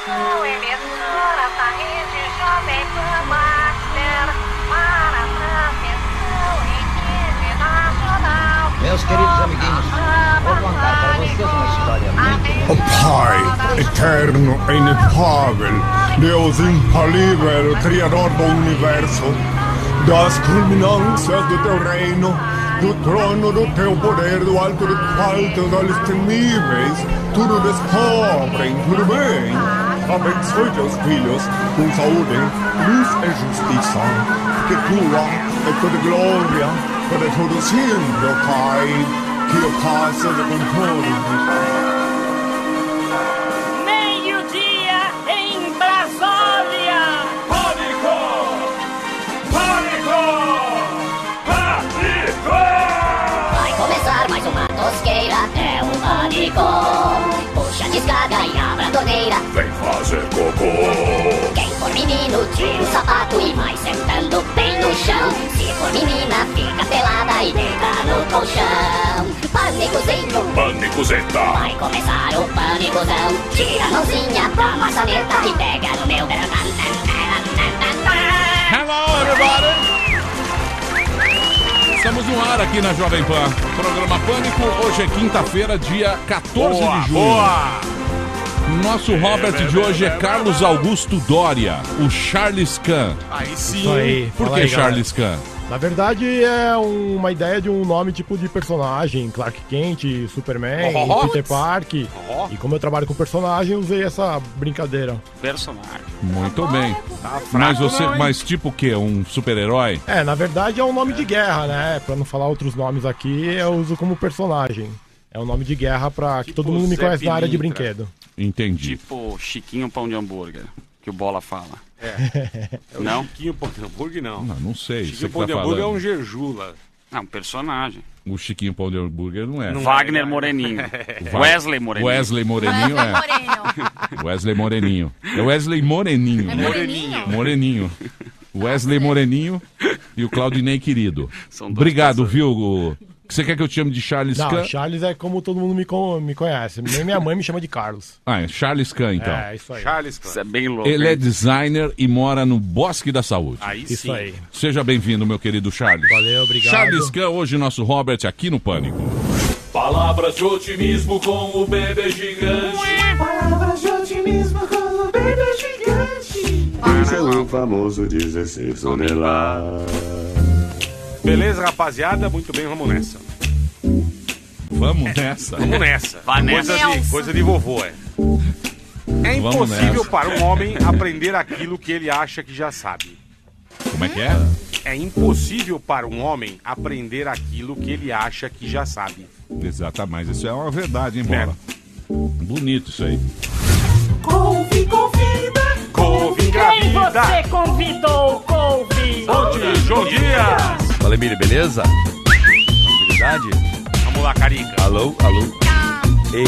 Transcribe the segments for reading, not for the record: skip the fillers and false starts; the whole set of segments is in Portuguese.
atenção, emissora da rede Jovem Pan Master, para transmissão em rede nacional. Meus queridos amiguinhos, vou contar para vocês uma história muito... O Pai, eterno e inefável, Deus infalível, Criador do Universo, das culminâncias do teu reino, do trono do teu poder, do alto do alto, das temíveis, tudo descobrem, tudo bem. Abençoe teus filhos com saúde, luz e justiça, que tua é toda glória, para todo sempre, ó Pai, que o Pai seja com todos. Meio-dia em Brasília. Pânico! Pânico! Pânico! Vai começar mais uma tosqueira, é o Pânico. Puxa, descarga e abra a torneira. Vem fazer cocô! Quem for menino, tira o sapato e vai sentando bem no chão. Se for menina, fica pelada e deita no colchão. Pânicozinho, Pânicozeta! vai começar o pânicozão. Tira a mãozinha pra maçaneta e pega no meu dedo. Hello, everybody! Estamos no ar aqui na Jovem Pan. Programa Pânico. Hoje é quinta-feira, dia 14 de junho. Boa! Nosso Robert de hoje é Carlos Augusto Doria, o Charles Khan. Aí sim! Isso aí. Por Fala que aí, galera. Charles Khan? Na verdade, é uma ideia de um nome tipo de personagem. Clark Kent, Superman, Oh. Peter Parker. Oh. E como eu trabalho com personagem, usei essa brincadeira. Personagem. Muito bem. Tá fraco, Mas você, não, hein? mas tipo o quê? Um super-herói? É, na verdade é um nome de guerra, né? Pra não falar outros nomes aqui, eu uso como personagem. É um nome de guerra pra que Tipo todo mundo me Zé conhece na área de Pilintra. brinquedo. Entendi. Tipo Chiquinho Pão de Hambúrguer, que o Bola fala. Não? Chiquinho Pão de Hambúrguer, não. Não sei. Você Chiquinho que Pão de tá Hambúrguer é falando. um Gerjula. Ah, um personagem. O Chiquinho Pão de Hambúrguer não é. Wagner Moreninho. Wesley Moreninho. Wesley Moreninho é. Wesley Moreninho. É Wesley Moreninho. É né? moreninho? Moreninho. Wesley Moreninho e o Claudinei querido. São dois Obrigado, personagens. viu? Você quer que eu te chame de Charles Não, Khan? Charles é como todo mundo me conhece. Nem minha mãe me chama de Carlos. Ah, é Charles Khan, então. É, isso aí. Charles Isso Clan. é bem louco. Ele é hein? designer e mora no Bosque da Saúde. Aí Isso sim. aí. Seja bem-vindo, meu querido Charles. Valeu, obrigado. Charles Khan, hoje nosso Robert aqui no Pânico. Palavras de otimismo com o bebê gigante. O famoso 16 toneladas. Beleza, rapaziada? Muito bem, vamos nessa. Vamos nessa. Vamos nessa. Vai nessa. Coisa de vovô, é. É Vamos impossível nessa. para um homem aprender aquilo que ele acha que já sabe. Como é que é? É impossível para um homem aprender aquilo que ele acha que já sabe. Exatamente, isso é uma verdade, hein, Bola? Bonito isso aí. Couve Quem engravida. você convidou, Couve? Bom dia, João Dias. Fala, Emílio, beleza? Tranquilidade? Vamos lá, Carica. Alô, alô. Ei.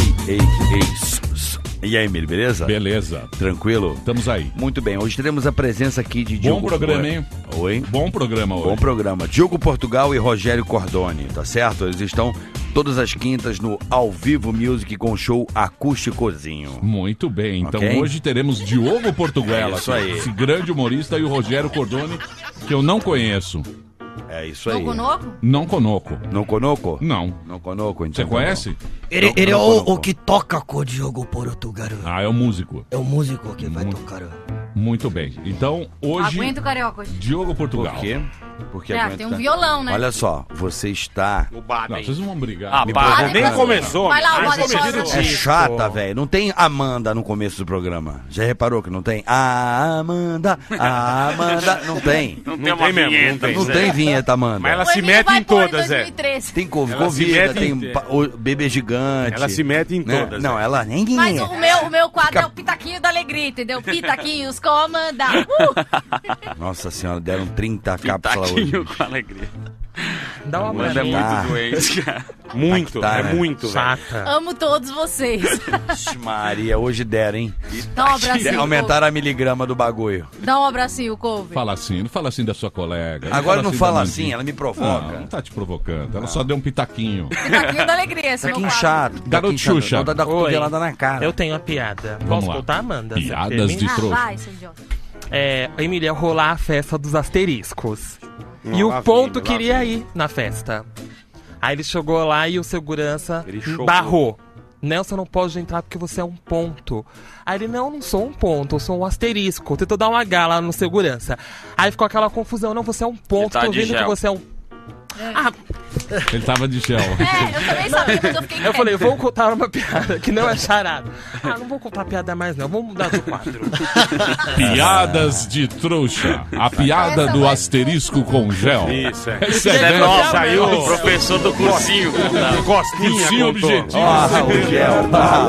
E aí, Emílio, beleza? Beleza. Tranquilo? Estamos aí. Muito bem, hoje teremos a presença aqui de Diogo... Bom programa, hein? Oi? Bom programa hoje. Bom programa. Diogo Portugal e Rogério Cordoni, tá certo? Eles estão todas as quintas no Ao Vivo Music com show acústicozinho. Muito bem, então Ok. hoje teremos Diogo Portuguela, É isso aí. esse grande humorista, e o Rogério Cordoni, que eu não conheço. É isso aí. Noco? Não conoco. Não conoco? Não. Não conoco, então. Você conhece? Ele é Não conozco. o que toca com o Diogo Portugal. Ah, é o músico. É o músico que vai tocar. Muito bem. Então, hoje, Aguenta o carioca hoje. Diogo Portugal. Por quê? Porque É, aguenta- tem um violão, né? Olha só, você está... O Não, Baden. vocês não vão brigar. Ah, Me para. provocando. Nem começou. Vai lá, nem Baden, começou. pode. É chata, velho. Não tem Amanda no começo do programa. Já reparou que não tem? Amanda. Não tem. Não Não tem uma tem mesmo, vinheta. não tem. Não tem vinheta, Amanda. Mas ela O se Emílio mete vai em pôr todas, é. 2013. Tem Ela se convida, mete tem em- o bebê gigante. Ela se mete em né? todas. Não, é. ela nem Mas o meu quadro é o Pitaquinho da Alegria, entendeu? Pitaquinhos comanda. Nossa senhora, deram 30 cápsulas hoje. Taquinho com alegria. Dá uma Amanda é muito doente, cara. Muito, Tá, é né? muito, velho. chata. Amo todos vocês. Ixi, Maria, hoje deram, hein? Dá um abracinho. Aumentaram a miligrama do bagulho. Dá um abracinho, Couve. Fala assim, não fala assim da sua colega. Agora não fala da assim, Mandinha. ela me provoca. Não tá te provocando. Ela só deu um pitaquinho. Pitaquinho da alegria, esse Taquinho meu quadro. chato. Garoto Xuxa. Não dá da Oi. cotovelada na cara. Eu tenho uma piada. Vamos Posso lá. contar, Amanda? Você Piadas permite? de trouxa. Vai, seu idiota. A Emília ia rolar a festa dos asteriscos. E lá o ponto vem, lá queria vem. ir na festa. Aí ele chegou lá e o segurança Ele chocou. barrou. Nelson, não pode entrar porque você é um ponto. Aí ele, não sou um ponto, eu sou um asterisco. Tentou dar um H lá no segurança. Aí ficou aquela confusão, não, você é um ponto, Ele tá tô de vendo que gel. você é um... Ah, Ele tava de gel. Eu também sabia, mas eu fiquei eu falei, vou contar uma piada que não é charada. Ah, não vou contar piada mais não, vamos mudar do quadro. Piadas de trouxa. A piada do asterisco com gel. Isso, é. Essa É é nossa, saiu o professor do cursinho. Costinha Cursinho contou. objetivo. Ah, o gel tá.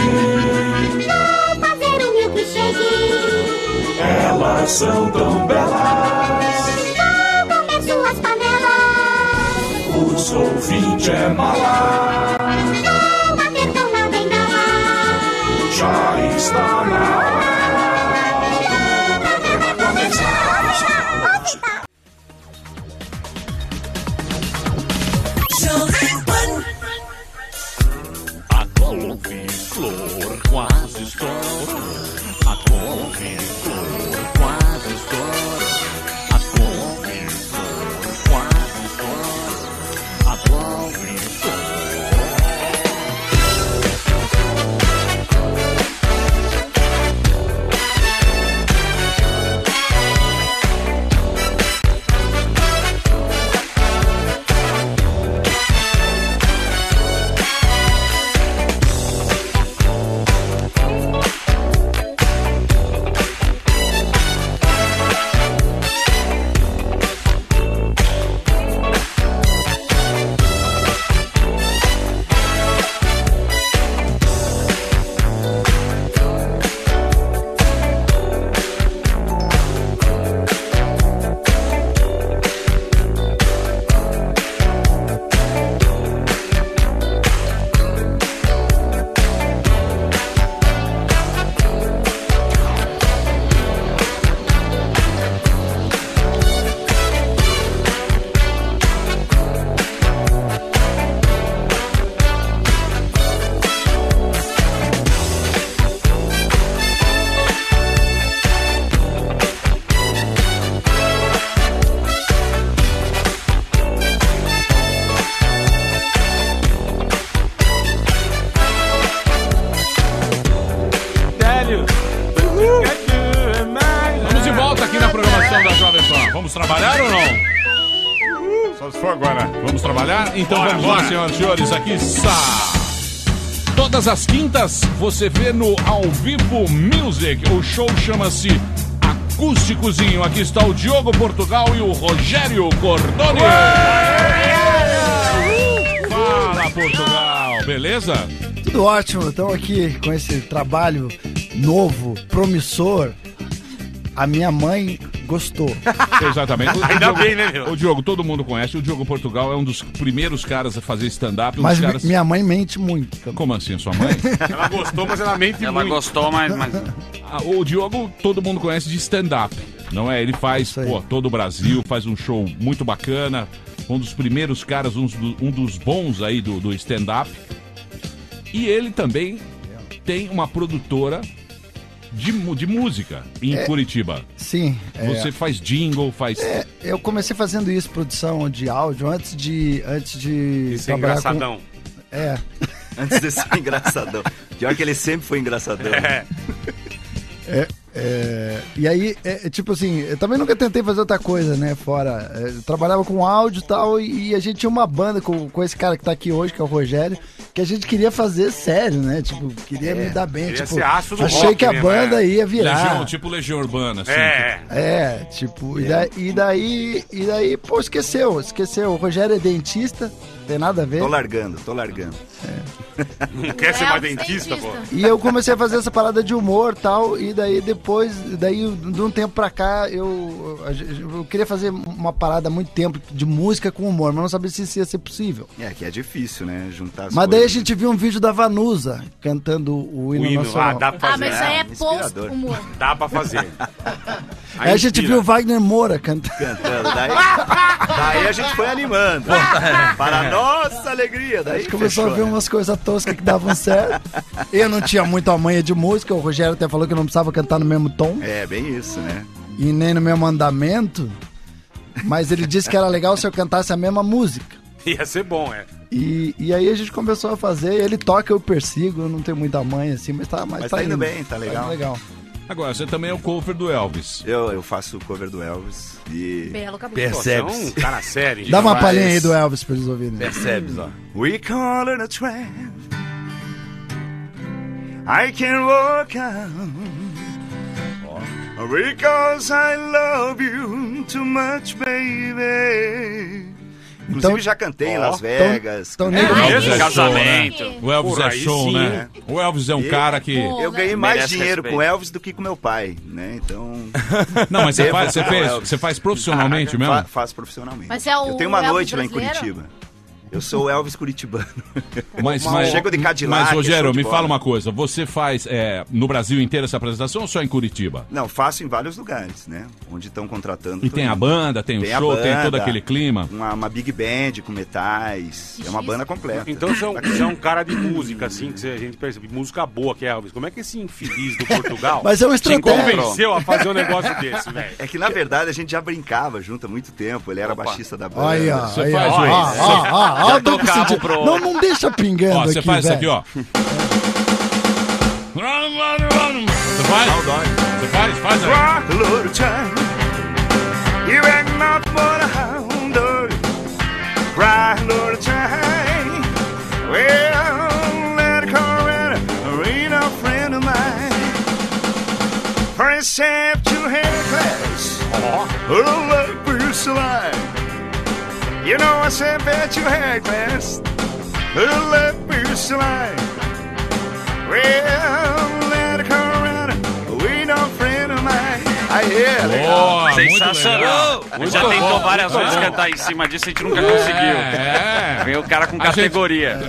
Vou fazer um milkshake. Elas são tão belas. Vou comer suas panelas. Os ouvintes é mala. Vou bater com na bengala. Já está na hora do programa começar. A couve-flor quase estoura. A couve-flor quase estoura. A couve-flor quase estoura. A couve-flor. Vamos de volta aqui na programação da Jovem Pan. Vamos trabalhar ou não? Só se for agora. Vamos trabalhar? Então Bora, vamos bora. lá, senhoras e senhores. Aqui está. Todas as quintas você vê no Ao Vivo Music. O show chama-se Acústicozinho. Aqui está o Diogo Portugal e o Rogério Cordoni. Fala, Portugal. Beleza? Tudo ótimo, estamos aqui com esse trabalho novo, promissor. A minha mãe gostou. Exatamente. Ainda bem, né, meu? O Diogo, todo mundo conhece. O Diogo Portugal é um dos primeiros caras a fazer stand-up. Mas dos caras... minha mãe mente muito também. Como assim, sua mãe? Ela gostou, mas ela mente Ela muito. gostou, mas... O Diogo, todo mundo conhece de stand-up, não é? Ele faz, todo o Brasil, faz um show muito bacana. Um dos primeiros caras, um dos bons aí do stand-up. E ele também tem uma produtora de música em Curitiba. Sim. Você faz jingle, faz... Eu comecei fazendo isso, produção de áudio, antes de Isso é engraçadão. Antes de ser engraçadão. Pior que ele sempre foi engraçadão. E aí, tipo assim, eu também nunca tentei fazer outra coisa, né, fora. Eu trabalhava com áudio e tal, e a gente tinha uma banda com esse cara que tá aqui hoje, que é o Rogério, que a gente queria fazer sério, né, tipo, queria me dar bem, Queria tipo, ser aço do achei rock que a mesmo, banda ia virar. Legião, tipo Legião Urbana, assim. Tipo, e daí, pô, esqueceu. O Rogério é dentista, Tem nada a ver. Tô largando. Não quer ser mais dentista, pô? E eu comecei a fazer essa parada de humor e tal, e daí depois, de um tempo pra cá, eu queria fazer uma parada há muito tempo de música com humor, mas não sabia se isso ia ser possível. Que é difícil, né? Juntar as Mas coisas. daí a gente viu um vídeo da Vanusa cantando o hino nacional. Dá pra fazer. mas isso aí é post-humor. Dá pra fazer. Aí a gente viu o Wagner Moura cantando. Daí a gente foi animando. Para a nossa alegria. Daí A gente começou a ver umas coisas toscas que davam certo. Eu não tinha muito a manha de música, o Rogério até falou que eu não precisava cantar no mesmo tom. É, bem isso, né? E nem no mesmo andamento. Mas ele disse que era legal se eu cantasse a mesma música. Ia ser bom, E aí a gente começou a fazer, ele toca, eu persigo, eu não tenho muita manha assim, mas tá indo bem, tá legal. Tá legal. Agora, você também é o cover do Elvis. Eu faço o cover do Elvis e... Belo cabelo. Percebes. Você é um cara sério. Dá uma palhinha aí do Elvis pra eles ouvirem. Percebes, ó. We call it a trap. I can walk out. Because I love you too much, baby. Inclusive já cantei em Las Vegas. Casamento. O Elvis é show, né? O Elvis é um cara que... Eu ganhei mais dinheiro com o Elvis do que com meu pai, né? Então... Não, mas você faz profissionalmente mesmo? Faço profissionalmente. Mas é o Eu tenho uma Elvis noite lá em brasileiro? Curitiba. Eu sou o Elvis curitibano. Mas chego de Cadillac. Mas, Rogério, show de me bola. fala uma coisa. Você faz no Brasil inteiro essa apresentação ou só em Curitiba? Não, faço em vários lugares, né? Onde estão contratando. E tem a banda, tem o show, tem todo aquele clima. Uma big band com metais. É uma banda completa. Então você é um cara de música, assim, que a gente percebe. Música boa que é Elvis. Como é que esse infeliz do Portugal Mas é uma te estratégia. convenceu a fazer um negócio desse, velho? É que na verdade a gente já brincava junto há muito tempo. Ele era baixista da banda. Olha, Você faz o... ó, duplo sentido. Não deixa pingando aqui, Você faz isso aqui, velho. ó. Você faz? Faz aí. Rock a little time. You act not but a hound. Cry a little time. Well, let it come around. Ain't a friend of mine. For except you had class. A little like Bruce Lee. You know I said that you had class. A little like Bruce Lee. Well, let it come around. We no friend of mine. Aí, legal. Sensacional. A gente já tentou várias vezes cantar em cima disso, a gente nunca conseguiu. Vem o cara com categoria.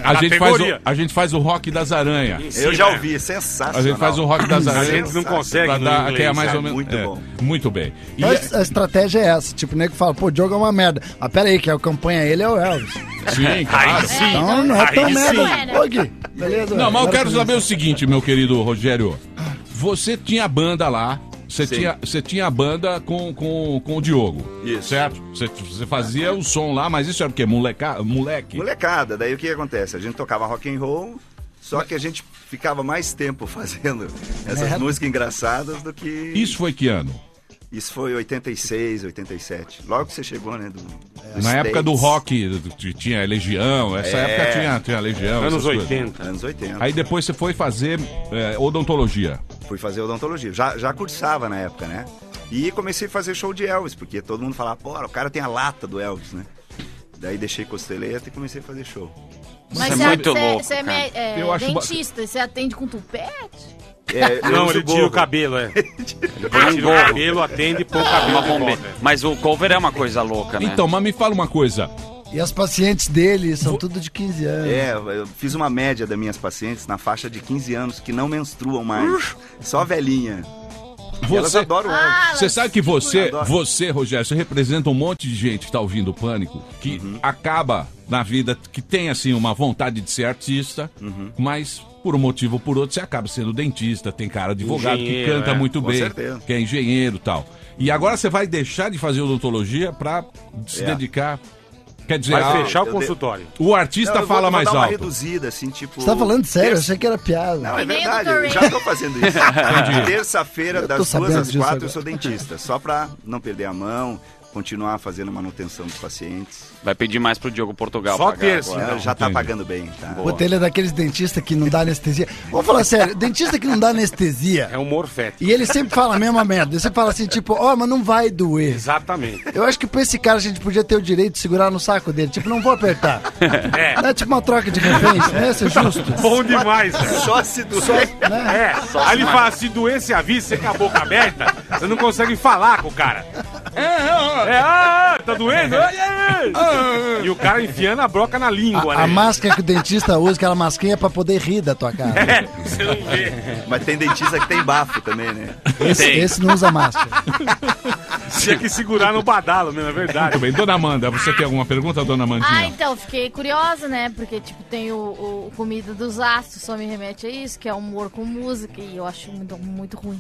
A gente faz o rock das aranhas. Eu já ouvi, sensacional. A gente faz o rock das aranhas. A gente não consegue, que é mais ou menos. Muito bom. Muito bem. E Então, a estratégia é essa. Tipo, o nego fala, pô, o Diogo é uma merda. Mas pera aí, que acompanha ele é o Elvis. Sim, claro. Então não é tão merda. Ô, Gui, beleza? Não, mas eu quero saber o seguinte, meu querido Rogério. Você tinha banda lá. Você tinha a banda com o Diogo. Isso. Certo? Você fazia o som lá, mas isso era o quê? Moleque? Molecada. Daí o que acontece? A gente tocava rock and roll, só que a gente ficava mais tempo fazendo essas músicas engraçadas do que... Isso foi que ano? Isso foi 86, 87. Logo que você chegou, né? Na época do rock, tinha Legião, essa época tinha Legião. Anos 80. Anos 80. Aí depois você foi fazer odontologia. Fui fazer odontologia. Já cursava na época, né? E comecei a fazer show de Elvis, porque todo mundo falava, pô, o cara tem a lata do Elvis, né? Daí deixei costeleta e comecei a fazer show. Mas Isso é muito louco, você cara. é Eu acho dentista, você atende com tupete? Não, ele tira o cabelo, Ele tira o cabelo, atende e põe o cabelo de volta. Mas o cover é uma coisa louca, né? Então, mas me fala uma coisa. E as pacientes dele são tudo de 15 anos. Eu fiz uma média das minhas pacientes na faixa de 15 anos que não menstruam mais. Só velhinha. Elas adoram o Elvis. Você sabe que você, Rogério, você representa um monte de gente que tá ouvindo o Pânico, que acaba na vida, que tem assim uma vontade de ser artista, mas por um motivo ou por outro você acaba sendo dentista, tem cara de advogado que canta muito com bem, certeza. que é engenheiro e tal. E agora você vai deixar de fazer odontologia pra se dedicar... Quer dizer, vai fechar o consultório. O artista fala mais alto. Uma reduzida, assim, tipo... Você tá falando sério? Eu achei que era piada. Não, é verdade, eu já tô fazendo isso. Terça-feira, das 2 às 4, eu sou dentista. Só pra não perder a mão, continuar fazendo manutenção dos pacientes. Vai pedir mais pro Diogo Portugal Só pagar terça, agora. já tá pagando bem, tá? Puta, ele é daqueles dentistas que não dá anestesia. Vamos falar sério, dentista que não dá anestesia. É um morfete. E ele sempre fala a mesma merda. Ele sempre fala assim, tipo, mas não vai doer. Exatamente. Eu acho que pra esse cara a gente podia ter o direito de segurar no saco dele. Tipo, não vou apertar. É. Não é tipo uma troca de reféns, né? Isso é justo. Bom demais, velho. Só se doer. Né? Aí ele fala, se doer, se avisa, você com a boca aberta, você não consegue falar com o cara. Tá doendo? E o cara enfiando a broca na língua, né? A máscara que o dentista usa, aquela masquinha é pra poder rir da tua cara. Você não vê. Mas tem dentista que tem bafo também, né? Esse não usa máscara. Tinha que segurar no badalo, né? É verdade. Muito bem. Dona Amanda, você tem alguma pergunta, dona Amandinha? Então, fiquei curiosa, né? Porque, tipo, tem o Comida dos Astros, só me remete a isso, que é humor com música, e eu acho muito ruim.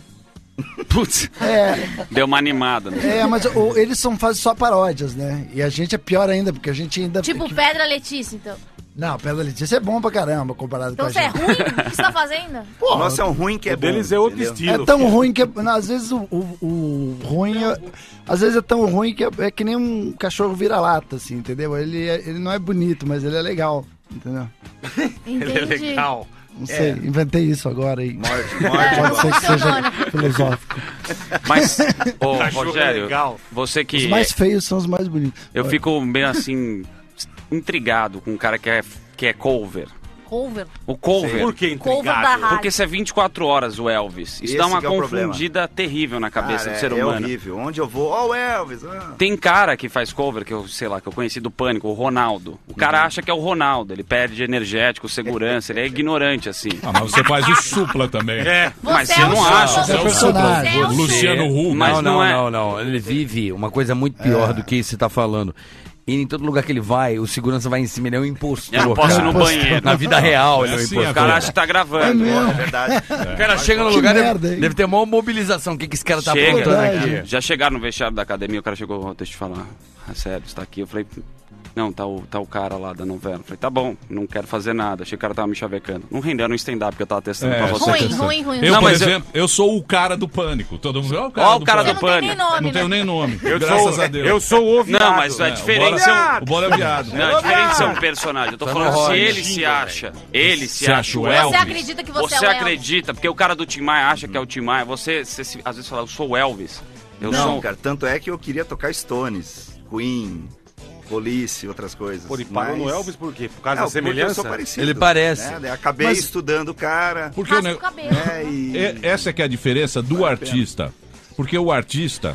Putz. Deu uma animada, né? Mas eles fazem só paródias, né? E a gente é pior ainda, porque a gente ainda... Tipo Pedra Letícia, então. Não, Pedra Letícia é bom pra caramba comparado Então com a você é gente. ruim? O que você tá fazendo? Pô, Nossa, é um ruim que é O bom. deles é outro entendeu? estilo. É tão ruim que... às vezes o ruim... às vezes é tão ruim que é que nem um cachorro vira-lata, assim, entendeu? Ele não é bonito, mas ele é legal, entendeu? Entendi. Ele é legal. Não sei, inventei isso agora aí. Morde. Pode ser que seja filosófico. Mas, ô, Cachorro Rogério, legal. você que... Os mais feios são os mais bonitos. Eu fico meio assim, intrigado com um cara que é cover. Cover? O cover. Por que Cover da intrigado? rádio. Porque se é 24 horas o Elvis, isso Esse dá uma que é o problema. confundida terrível na cabeça Cara, do ser é humano. horrível. Onde eu vou, ó o Elvis. Tem cara que faz cover, que eu, sei lá, que eu conheci do Pânico, o Ronaldo. O cara acha que é o Ronaldo, ele perde energético, segurança, ele é ignorante, assim. Mas você faz o supla também. Mas Você você é não o acha. Você é personagem. Luciano Huck. Mas não, Não. Ele vive uma coisa muito pior do que você tá falando. E em todo lugar que ele vai, o segurança vai em cima, ele é um impostor. Eu não posso ir no banheiro. Na vida real, ele é um assim, impostor. O cara acha que tá gravando. É verdade. O cara chega no Que lugar, merda, hein? deve ter uma mobilização. O que esse cara tá Chega. aprontando Verdade. aqui? Já chegaram no vestiário da academia, o cara chegou, deixa eu te falar, sério, você tá aqui? Eu falei, não, tá o cara lá da novela. Eu falei, tá bom, não quero fazer nada. Achei que o cara tava me chavecando. Não rendeu no stand-up que eu tava testando pra você. Ruim. Eu, Não, por mas exemplo, eu sou o cara do Pânico. Todo mundo o Ó o cara Você do não tem nem Pânico. nome, Não tenho né? nem nome. Eu Graças sou, a Deus. eu sou o viado. Não, mas é diferente ser um... O Bola é viado. Não, é diferente ser um personagem. Eu tô falando se ele se acha. Ele se acha o Elvis. Você acredita que você é o Você Elvis? acredita, porque o cara do Tim Maia acha que é o Tim Maia. Você às vezes fala, eu sou o Elvis. Eu Não, sou... cara, tanto é que eu queria tocar Stones, Queen, Police, outras coisas. Pô, ele parou no Elvis por quê? Por causa Não, da porque eu semelhança? sou parecido, Ele parece. né? Daí acabei Mas- estudando o cara. Porque o Raspa o cabelo. Essa que é a diferença do artista. Porque o artista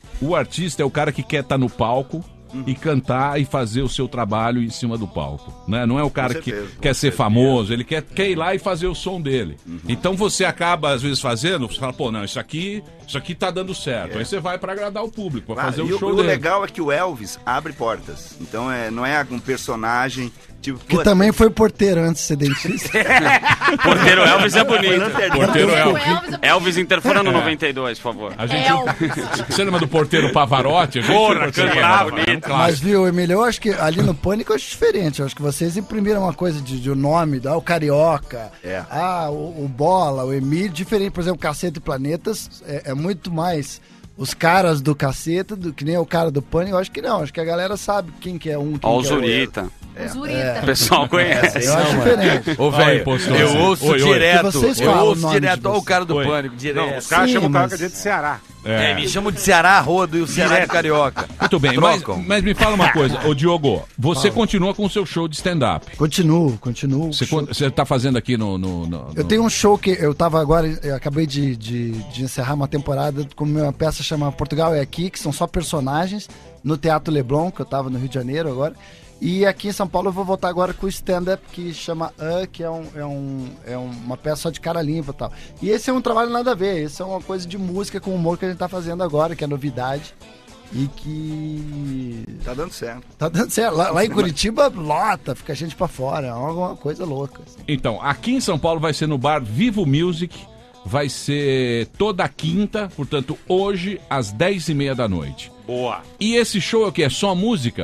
é o cara que quer estar no palco e cantar e fazer o seu trabalho em cima do palco, né? Não é o cara que certeza, quer com ser certeza. famoso, ele quer ir lá e fazer o som dele. Então você acaba às vezes fazendo, você fala, pô, não, isso aqui tá dando certo. Aí você vai pra agradar o público, pra fazer E o show o dele. legal é que o Elvis abre portas. Então não é um personagem tipo. Que também foi porteiro antes de ser dentista. Porteiro Elvis é Foi bonito. lanterninha. Porteiro Elvis. Elvis interfona no 92, por favor. A gente, você lembra do porteiro Pavarotti? A gente Porra, tinha um cantava. porteiro, era um clássico. Mas viu, Emílio, eu acho que ali no Pânico eu acho diferente. Eu acho que vocês imprimiram uma coisa de um nome, o Carioca, o Bola, o Emílio, diferente. Por exemplo, Caceta e Planetas é muito mais os caras do Caceta, que nem o cara do Pânico. Eu acho que não, acho que a galera sabe quem que é um, quem Ó, o que é outro. Zurita. O Zurita. O pessoal conhece. Eu acho diferente. Ô, velho, eu ouço direto. Vocês Eu falam o ouço nome direto, de ó, o vocês. cara do Oi. Pânico, direto. Não, os caras Sim, chamam o cara mas- de Ceará. Me chamam de Ceará Rodo e o Ceará de Carioca. Muito bem, mas me fala uma coisa, ô Diogo, você continua com o seu show de stand-up. Continuo. Você tá fazendo aqui no... Eu tenho um show que eu tava agora, eu acabei de encerrar uma temporada com uma peça chamada Portugal é Aqui, que são só personagens, no Teatro Leblon, que eu tava no Rio de Janeiro agora. E aqui em São Paulo eu vou voltar agora com o stand-up, que chama que é uma peça só de cara limpa e tal. E esse é um trabalho nada a ver, esse é uma coisa de música com humor que a gente tá fazendo agora, que é novidade. E que... Tá dando certo. Tá dando certo. Lá em Curitiba, lota, fica gente pra fora, é uma coisa louca. Assim. Então, aqui em São Paulo vai ser no bar Vivo Music, vai ser toda quinta, portanto, hoje, às 10h30 da noite. Boa. E esse show é o quê? É só música?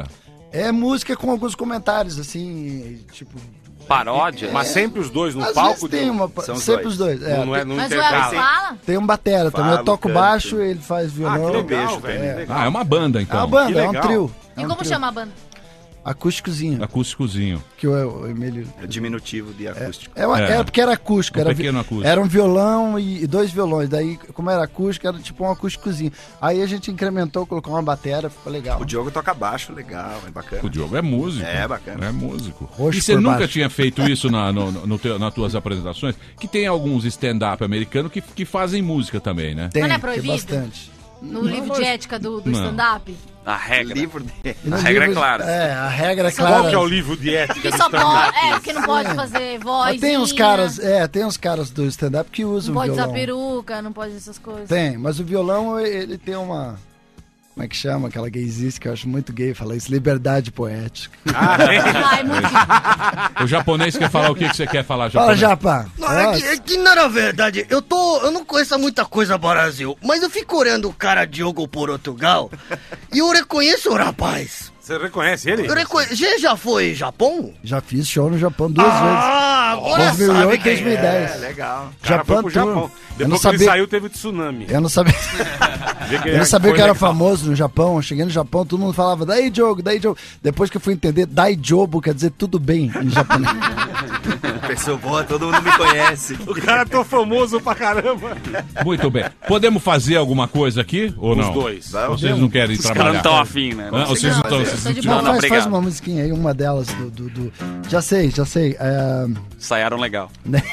É música com alguns comentários, assim, tipo... Paródia? Mas sempre os dois no Às palco? vezes tem uma... São os sempre dois. os dois. Não é no Mas o intervalo. Elvis fala? Tem um batera também. Eu Falo, toco canto. baixo, ele faz violão. Ah, que legal, beijo velho. também. Legal. Ah, é uma banda, É então. uma banda, Que é um legal. trio. E É um como trio. chama a banda? Acústicozinho. Acústicozinho. Que o Emílio... É diminutivo de acústico. Era porque era acústico. Um Era, pequeno acústico. Era um violão e 2 violões. Daí, como era acústico, era tipo um acústicozinho. Aí a gente incrementou, colocou uma batera, ficou legal. O Diogo toca baixo, legal, é bacana. O Diogo é músico. É, bacana. É músico. Roxo E você por nunca baixo. tinha feito isso nas tuas apresentações? Que tem alguns stand-up americanos que fazem música também, né? Tem, Mas não é tem proibido? bastante. No livro de ética do Não. stand-up? A regra. Livro de... E no A regra é livro- clara. É, a regra é Só- clara. Qual que é o livro de ética Que do só stand-up? pode, que não pode fazer voz. Mas tem uns caras do stand-up que usam Não pode violão. usar peruca, não pode essas coisas. Tem, mas o violão, ele tem uma... Como é que chama? Aquela gaysice que eu acho muito gay, fala isso, liberdade poética. Ai, muito... O japonês quer falar o que você quer falar, Fala, japonês? Japa. Não, é que na verdade, eu não conheço muita coisa do Brasil, mas eu fico olhando o cara Diogo Portugal e eu reconheço o rapaz. Você reconhece ele? Eu reconheço. Você já foi Japão? Já fiz show no Japão 2 vezes. Agora 2008 sabe e quem 2010. É, legal. O cara foi pro Tour. Japão. Eu não Depois que ele sabia, saiu, teve o tsunami. eu não sabia, Vê que eu não sabia foi que era legal. famoso no Japão. Eu cheguei no Japão, todo mundo falava Dai Jogo, Dai Jogo. Depois que eu fui entender, Dai Jobo quer dizer tudo bem em japonês. Pessoa boa, todo mundo me conhece. O cara tô famoso pra caramba. Muito bem. Podemos fazer alguma coisa aqui ou Os não? dois. Vocês não querem Os caras trabalhar? não estão afim, né? Ah, vocês não estão... Tô de Não, boa. faz obrigado. uma musiquinha aí, uma delas do... Já sei. Ensaiaram legal.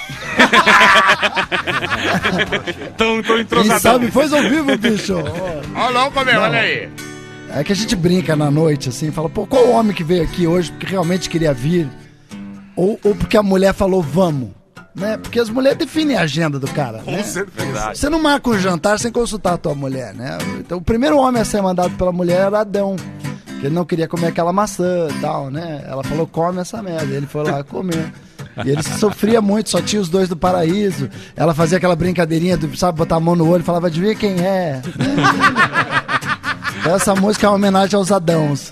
Tão Quem entrosadão. sabe faz ao vivo, bicho. Ó, louco mesmo, olha aí. É que a gente brinca na noite, assim, fala, pô, qual homem que veio aqui hoje porque realmente queria vir? Ou porque a mulher falou, vamos, né? Porque as mulheres definem a agenda do cara, Com né? certeza. Você não marca um jantar sem consultar a tua mulher, né? Então, o primeiro homem a ser mandado pela mulher era Adão, que ele não queria comer aquela maçã e tal, né? Ela falou, come essa merda, ele foi lá comer. E ele sofria muito, só tinha os dois do paraíso. Ela fazia aquela brincadeirinha do, sabe, botar a mão no olho e falava, adivinha quem é? Então essa música é uma homenagem aos Adãos.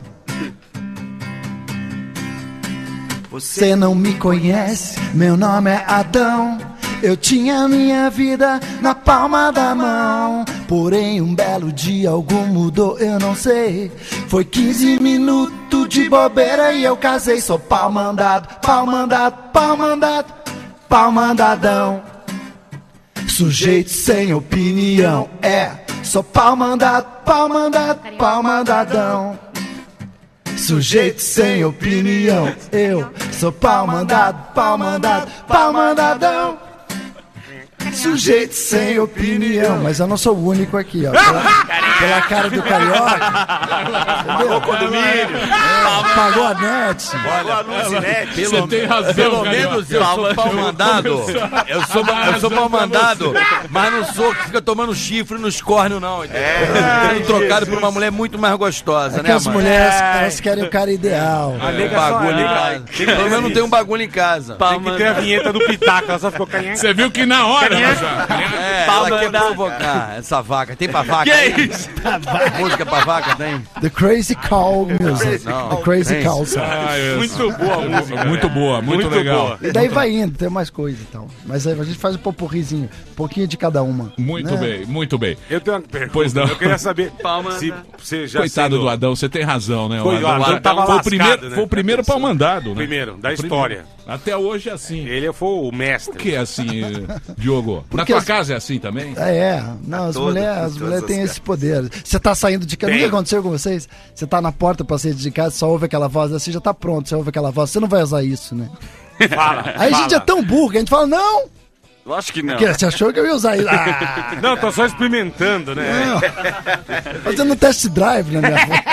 Você não me conhece, meu nome é Adão. Eu tinha minha vida na palma da mão. Porém, um belo dia algo mudou, eu não sei. Foi 15 minutos de bobeira e eu casei. Sou pau mandado, pau mandado, pau mandado, pau mandadão. Sujeito sem opinião, sou pau mandado, pau mandado, pau mandadão. Sujeito sem opinião, eu sou pau mandado, pau mandado, pau mandadão. Sujeito sem opinião, mas eu não sou o único aqui, ó. Pela cara do carioca. Pagou o condomínio. Pagou a net. Pagou a luz e net. Você tem razão, Pelo Carioca. menos eu sou pau mandado. Eu sou pau mandado, mas não sou que fica tomando chifre nos córneos, não. Sendo trocado por uma mulher muito mais gostosa, É que né, as mano? mulheres, elas querem o cara ideal. A Um nega só bagulho em é. casa. Pelo menos não tem um bagulho em casa. Tem que ter a vinheta do Pitaco, ela só ficou canhando. Você viu que na hora, já. Ela quer provocar essa vaca. Tem pra vaca? Que é isso? Música pra vaca tem? The Crazy Cow Music. Não. The Crazy Tem. Cow Song. Muito boa a música. Muito boa, muito legal. boa. E daí vai indo, tem mais coisa então. Mas aí a gente faz um popurrizinho, um pouquinho de cada uma. Muito né? bem, muito bem. Eu tenho uma pergunta. Pois não. Eu queria saber se você já Coitado sendo- do Adão, você tem razão, né? Foi, o Adão tava foi, o lascado, primeiro, né? foi o primeiro pau mandado, né? Primeiro, da O história. Até hoje é assim. Ele foi o mestre. Por que é assim, Diogo? Na Porque tua as- casa é assim também? Não, as Todas, mulheres todas têm as esse poder. Você tá saindo de casa, Tem. nunca aconteceu com vocês? Você tá na porta pra sair de casa, só ouve aquela voz, assim já tá pronto, você ouve aquela voz, você não vai usar isso, né? Fala. Aí a gente é tão burro que a gente fala, não! Lógico que não. Porque você achou que eu ia usar isso? Ah, Não, tô só experimentando, né? não. Fazendo um test drive na minha frente.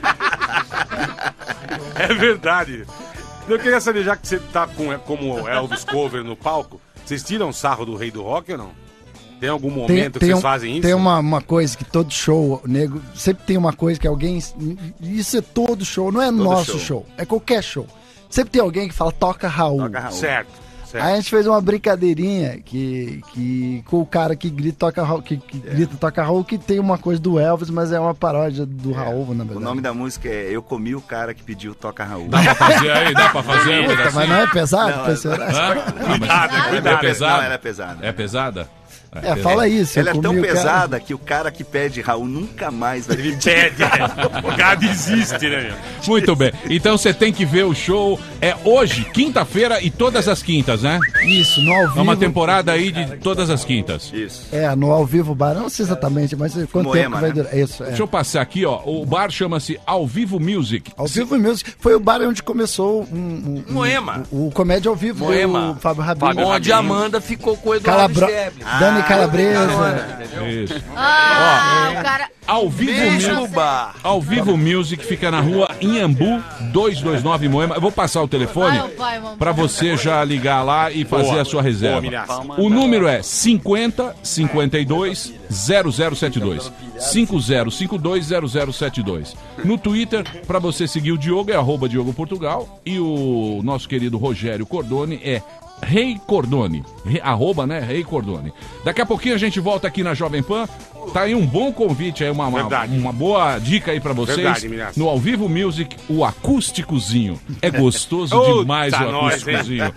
É verdade. Eu queria saber, já que você tá como Elvis Cover no palco, vocês tiram sarro do rei do rock ou não? Tem algum momento que vocês fazem isso? Tem uma coisa que todo show, nego, sempre tem uma coisa que alguém. Isso é todo show, não é nosso show, é qualquer show. Sempre tem alguém que fala, toca Raul. Certo. Aí a gente fez uma brincadeirinha que com o cara que grita, toca Raul, toca Raul, que tem uma coisa do Elvis, mas é uma paródia do Raul, na verdade. O nome da música é Eu Comi o Cara que Pediu Toca Raul. Dá pra fazer aí? Dá pra fazer? Mas não é pesado? Cuidado. É pesado? Não, ela é pesada. É pesada? Fala isso. Ela é tão pesada que o cara que pede Raul nunca mais vai Ele pede, o cara desiste, né, meu? Muito bem. Então você tem que ver o show. É hoje, quinta-feira e todas as quintas, né? Isso, no ao vivo. É uma temporada aí de todas as quintas. Isso. No ao vivo bar, não sei exatamente, mas quanto Moema, tempo vai né? durar? Isso, Deixa eu passar aqui, ó. O bar chama-se Ao Vivo Music. Ao Vivo Music. Foi o bar onde começou Moema. o Comédia ao Vivo do Fábio Rabin. Onde a Amanda ficou com o Eduardo Steblin. Dani Calabresa. Isso. O cara... Ao Vivo Beijo Music. bar. Ao Vivo Music fica na rua Inhambu 229 Moema. Eu vou passar o telefone pra você já ligar lá e fazer a sua reserva. O número é 50 52 0072. 5052 0072. No Twitter, pra você seguir o Diogo, é @Diogo Portugal. E o nosso querido Rogério Cordoni é Rei Cordoni, Rei Cordoni. Daqui a pouquinho a gente volta aqui na Jovem Pan. Tá aí um bom convite, aí uma boa dica aí pra vocês. Verdade, no Ao Vivo Music, o acústicozinho. É gostoso demais o acústicozinho.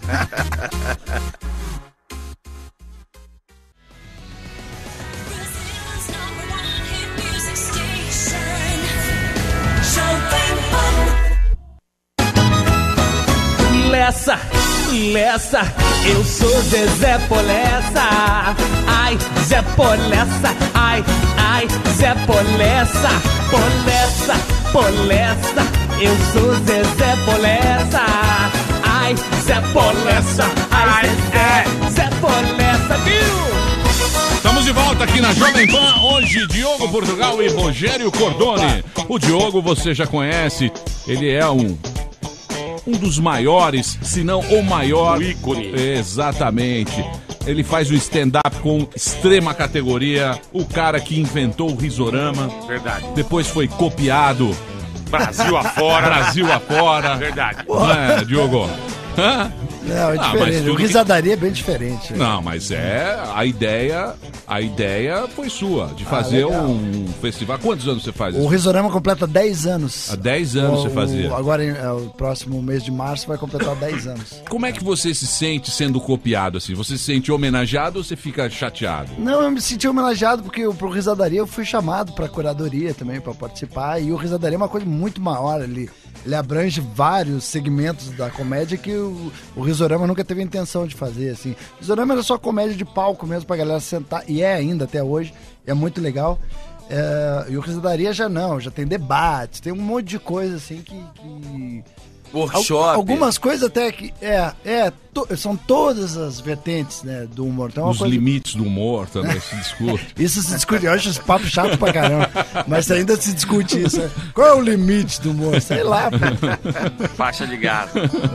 Lessa, eu sou Zezé Polessa. Ai, Zé Polessa, ai, Zé Polessa. Polessa, eu sou Zezé Polessa. Ai, Zé Polessa, ai, Zé Polessa, viu? Estamos de volta aqui na Jovem Pan, hoje Diogo Portugal e Rogério Cordoni. O Diogo você já conhece, ele é um dos maiores, se não o maior. O ícone. Exatamente. Ele faz o stand-up com extrema categoria. O cara que inventou o risorama. Verdade. Depois foi copiado. Brasil afora. Verdade. Não é, Diogo? Hã? Não, é diferente. O Risadaria é bem diferente. Não, mas a ideia foi sua, de fazer um festival. Quantos anos você faz isso? O Risorama completa 10 anos. Há 10 anos você fazia. Agora, o próximo mês de março, vai completar 10 anos. Como é que você se sente sendo copiado assim? Você se sente homenageado ou você fica chateado? Não, eu me senti homenageado porque pro Risadaria eu fui chamado pra curadoria também, pra participar. E o Risadaria é uma coisa muito maior ali. Ele abrange vários segmentos da comédia que o Risorama nunca teve a intenção de fazer, assim. O Risorama era só comédia de palco mesmo pra galera sentar, e é ainda até hoje, é muito legal. E o Risadaria já tem debates, tem um monte de coisa assim que... Workshop. Algumas coisas até que são todas as vertentes, né, do humor. Então, os limites do humor também se discute. Isso se discute, eu acho esse papo chato pra caramba. Mas ainda se discute isso. Né? Qual é o limite do humor? Sei lá, pô. Faixa de gado.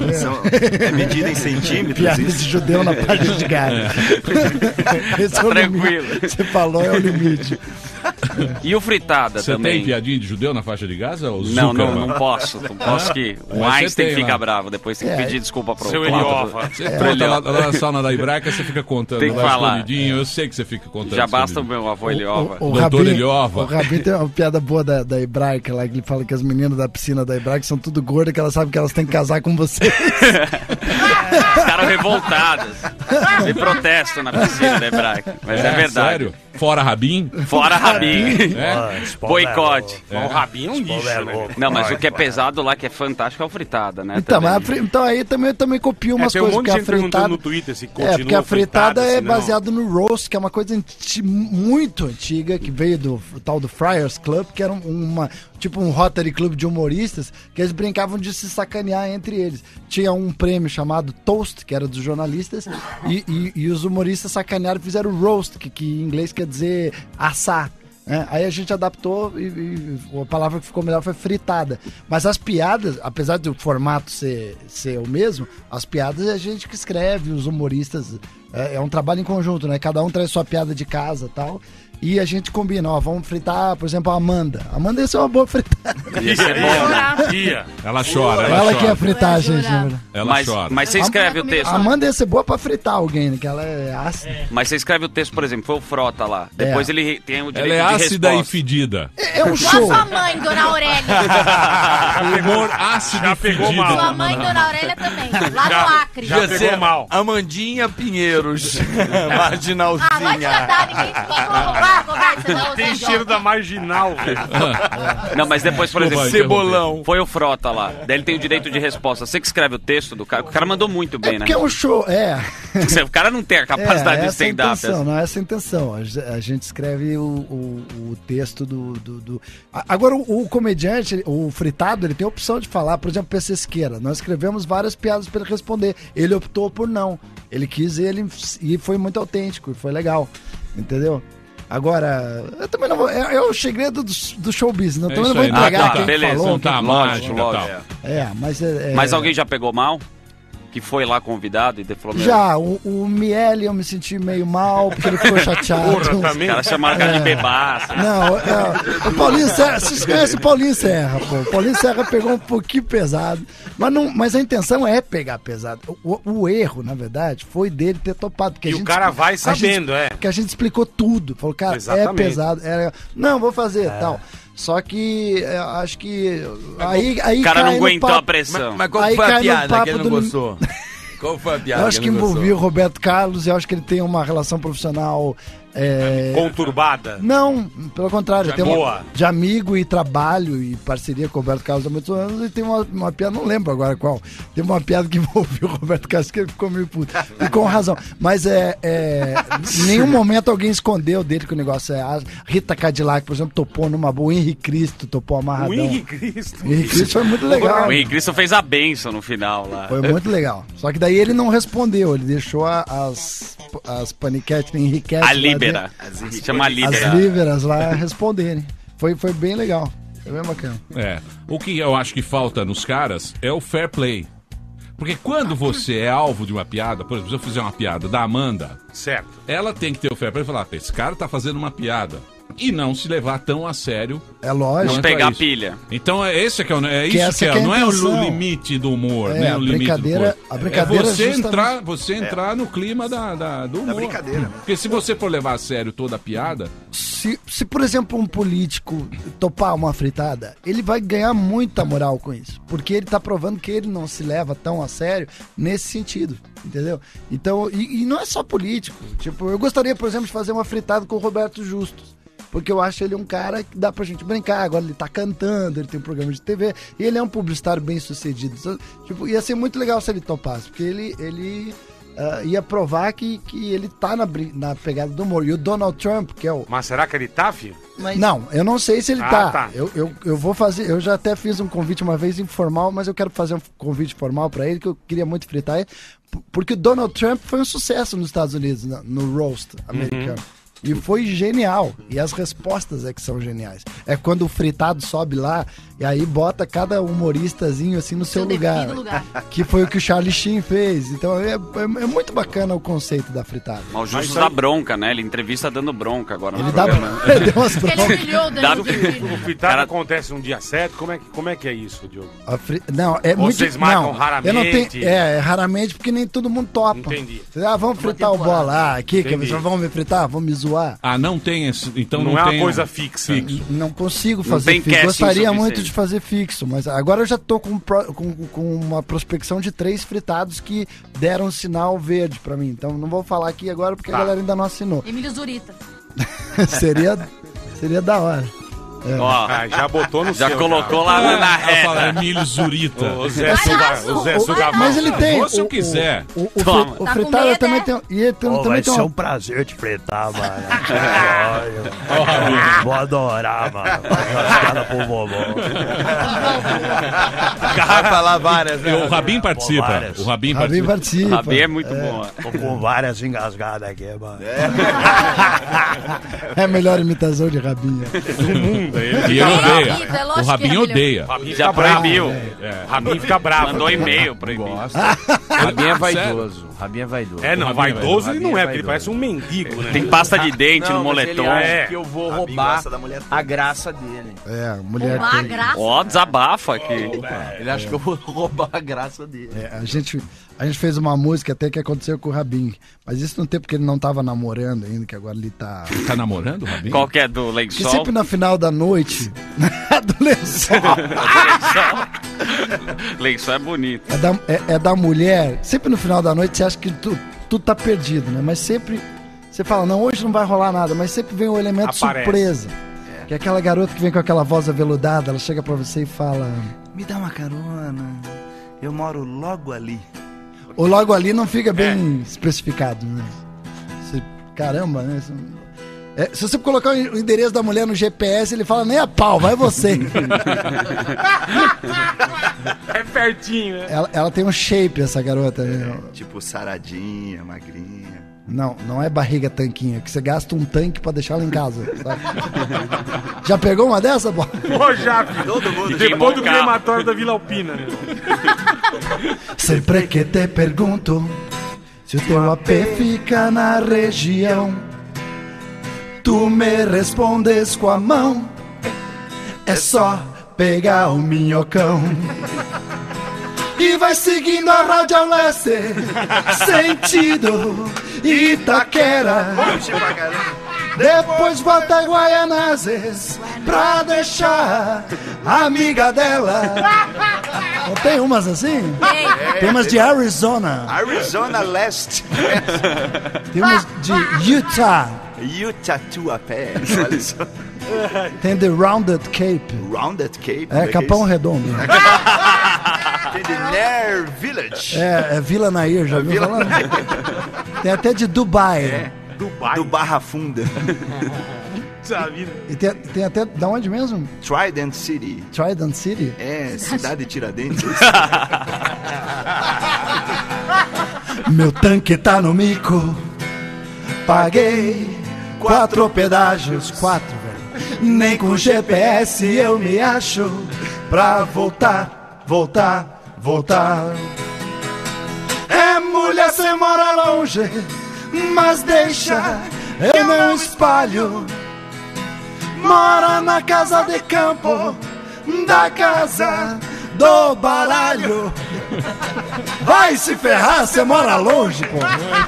É medida em centímetros. Piada de judeu na faixa de gado. Esse é o tranquilo. Limite. Você falou, é o limite. E o fritada você também. Tem piadinha de judeu na faixa de Gaza? Ou não posso. Não posso que o Einstein fica bravo. Depois tem que pedir desculpa pro seu Eliova. Você conta lá na sauna da Hebraica, você fica contando. Tem que falar. Eu sei que você fica contando. Já basta o meu avô Eliova. O doutor Eliova. O Rabin tem uma piada boa da Hebraica lá, que ele fala que as meninas da piscina da Hebraica são tudo gordas, que elas sabem que elas têm que casar com vocês. Os caras revoltados. E protesto na piscina da Hebraica. Mas é verdade. Sério? Fora Rabin? Fora Rabin. Boicote. O Rabin é um lixo, né? Não, mas o que é pesado lá, que é fantástico, é o fritada, né? Então aí também copio umas coisas. Tem um monte de gente perguntando no Twitter se continua porque a fritada é assim, baseado no roast, que é uma coisa muito antiga, que veio do tal do Friars Club, que era tipo um Rotary Club de humoristas, que eles brincavam de se sacanear entre eles. Tinha um prêmio chamado Toast, que era dos jornalistas, e os humoristas sacanearam e fizeram roast, que em inglês quer dizer assar. Aí a gente adaptou e a palavra que ficou melhor foi fritada. Mas as piadas, apesar do formato ser o mesmo, as piadas é a gente que escreve, os humoristas. É um trabalho em conjunto, né? Cada um traz sua piada de casa e tal. e a gente combina, ó, vamos fritar, por exemplo, a Amanda. A Amanda ia ser uma boa fritada. Ia ser bom. Ia. Ela chora, Ela que ia fritar a gente, né? Ela chora. Mas você escreve o texto. A Amanda ia ser boa pra fritar alguém, né? Que ela é ácida. Mas você escreve o texto, por exemplo, foi o Frota lá. Depois ele tem o direito Ela é de ácida e resposta. fedida. É um show. Sua mãe, Dona Aurélia. Humor ácido e fedido. Sua mãe, Dona Aurélia também. Lá no Acre. Já pegou mal. Amandinha Pinheiros. Marginalzinha. Ah, vai te catar, ninguém te lá, conversa não. Tem cheiro da marginal, velho. Não, mas depois, por exemplo, Cebolão. Foi o Frota lá. Daí ele tem o direito de resposta. Você que escreve o texto do cara. O cara mandou muito bem, né? Porque é um show, O cara não tem a capacidade de stand-up. Não é essa a intenção. A gente escreve o texto do... Agora, o comediante, o fritado, ele tem a opção de falar, por exemplo, PC Siqueira. Nós escrevemos várias piadas para ele responder. Ele optou por não. Ele quis e foi muito autêntico, foi legal. Entendeu? Agora, eu também não vou... É o segredo do show business. Eu também não vou entregar quem falou. Lógico. Mas Mas alguém já pegou mal? Que foi lá convidado e falou... Já, o Miele eu me senti meio mal, porque ele ficou chateado. Os caras chamaram o cara de bebaça. Não, o Paulinho Serra, vocês conhecem o Paulinho Serra, pô. O Paulinho Serra pegou um pouquinho pesado, mas a intenção é pegar pesado. O erro, na verdade, foi dele ter topado. Porque o cara vai sabendo, Porque a gente explicou tudo. Falou, cara, exatamente. É pesado. Não, vou fazer, tal. Só que acho que aí o cara não aguentou papo, a pressão. Mas qual foi a piada que ele não gostou? Qual foi a piada? Eu acho que envolvia o Roberto Carlos e eu acho que ele tem uma relação profissional conturbada? Não, pelo contrário, tem boa. De amigo e trabalho e parceria com o Roberto Carlos há muitos anos, e tem uma piada, não lembro agora qual, tem uma piada que envolveu o Roberto Carlos que ele ficou meio puto, e com razão, mas em nenhum momento alguém escondeu dele que o negócio é a Rita Cadillac, por exemplo, topou numa boa, o Henrique Cristo topou amarradão. O Henrique Cristo? O Henrique Cristo foi muito legal. O Henrique Cristo fez a bênção no final lá. Foi muito legal, só que daí ele não respondeu, ele deixou as paniquetes, Henriquete. A Líbera. Chama Líbera. As Líberas lá responderem. Foi bem legal. Foi bem bacana. O que eu acho que falta nos caras é o fair play. Porque quando você é alvo de uma piada, por exemplo, se eu fizer uma piada da Amanda, certo, ela tem que ter o fair play e falar, esse cara tá fazendo uma piada. E não se levar tão a sério. É lógico. Não pegar a pilha. Então esse que não é o limite do humor, né? O limite a brincadeira é você entrar no clima do humor. Da brincadeira. Porque se você for levar a sério toda a piada... Se, por exemplo, um político topar uma fritada, ele vai ganhar muita moral com isso. Porque ele tá provando que ele não se leva tão a sério nesse sentido. Entendeu? Então, e não é só político. Tipo, eu gostaria, por exemplo, de fazer uma fritada com o Roberto Justus. Porque eu acho ele um cara que dá pra gente brincar. Agora ele tá cantando, ele tem um programa de TV, e ele é um publicitário bem sucedido. Tipo, ia ser muito legal se ele topasse, porque ele ia provar que ele tá na pegada do humor. E o Donald Trump, que é o... Mas será que ele tá, filho? Não, eu não sei se ele tá. Tá. Eu vou fazer, eu já até fiz um convite uma vez informal, mas eu quero fazer um convite formal pra ele, que eu queria muito fritar ele, porque o Donald Trump foi um sucesso nos Estados Unidos, no roast americano. E foi genial. E as respostas é que são geniais. É quando o fritado sobe lá e aí bota cada humoristazinho assim no seu lugar. Que foi o que o Charlie Sheen fez. Então é muito bacana o conceito da fritada. Mas o Justus dá bronca, né? Ele entrevista dando bronca agora. Ele dá bronca. Ele deu umas broncas. O fritado acontece um dia certo? Como é que é isso, Diogo? Não, é muito... Vocês marcam raramente? Eu não tenho, raramente porque nem todo mundo topa. Entendi. Vamos fritar o bola aqui, que vamos me fritar, vamos me zoar. Não tem esse... Então não é uma coisa fixa. Não consigo fazer fixo. Gostaria muito de fazer fixo, mas agora eu já tô com uma prospecção de 3 fritados que deram um sinal verde pra mim. Então não vou falar aqui agora porque a galera ainda não assinou. Emílio Zurita. seria da hora. Já botou no já colocou lá na reta. Fala Emílio Zurita. O Zé Sugavão. Mas ele tem. Se eu quiser. O fritado também tem. Vai ser um prazer te fritar, mano. Vou adorar, mano. Cascada pro vovô. Vai falar várias, né? O Rabin participa. Várias. O Rabin participa. O Rabin é muito bom. Tô com várias engasgadas aqui, mano. É a melhor imitação de Rabinha do mundo. manda. E ele odeia. É lógico O Rabinho que é odeia. O Rabinho Já fica bravo. proibiu. O Rabinho fica bravo. Mandou e-mail proibindo. Rabinho é Ah, vaidoso. Rabinho é vaidoso. É, não, O Rabinho é vaidoso ele não é, Rabinho é porque ele parece um mendigo, né? Tem pasta de dente Não, no mas moletom. ele acha É. que eu vou Rabinho roubar gosta da mulher a graça dele. É, a mulher Roubar a tem... graça. Ó, desabafa aqui. Ele acha que eu vou roubar a graça dele. É, a gente fez uma música até que aconteceu com o Rabinho. Mas isso no tempo que ele não tava namorando ainda, que agora ele tá... Tá namorando, Rabinho? Qual que é do Que lençol? sempre no final da noite, do lençol, Lençol é bonito. é da mulher, sempre no final da noite você acha que tudo tá perdido, né? Mas sempre você fala, não, hoje não vai rolar nada, mas sempre vem o elemento Aparece. surpresa. Que é aquela garota que vem com aquela voz aveludada, ela chega pra você e fala... Me dá uma carona. Eu moro logo ali. Ou logo ali não fica bem especificado, né? Caramba, né? Se você colocar o endereço da mulher no GPS, ele fala, nem a pau, vai você. É pertinho, né? Ela tem um shape, essa garota. Né? Tipo saradinha, magrinha. Não é barriga tanquinha, que você gasta um tanque pra deixar ela em casa. Sabe? Já pegou uma dessa, Bola? Pô, já, filho. Todo mundo Depois do crematório da Vila Alpina, meu. Sempre que te pergunto se o teu AP fica na região, tu me respondes com a mão, é só pegar o minhocão. E vai seguindo a Rádio Leste, sentido Itaquera. Depois volta a Guaianazes pra deixar a amiga dela. Não tem umas assim? Tem umas de Arizona. Arizona Leste. Tem umas de Utah. Utah to a pé. Olha só. Tem The Rounded Cape. Rounded Cape. É, Capão Redondo. Tem The Nair Village. É Vila Nair, já viu falar? Tem até de Dubai. Dubai. Do Barra Funda. E tem até, da onde mesmo? Trident City. Trident City? É, cidade de Tiradentes. Meu tanque tá no mico. Paguei 4 pedágios, 4, velho. Nem com GPS eu me acho pra voltar. É mulher, cê mora longe, mas deixa, eu não espalho. Mora na casa de campo, da casa do baralho. Vai se ferrar, você mora longe, pô.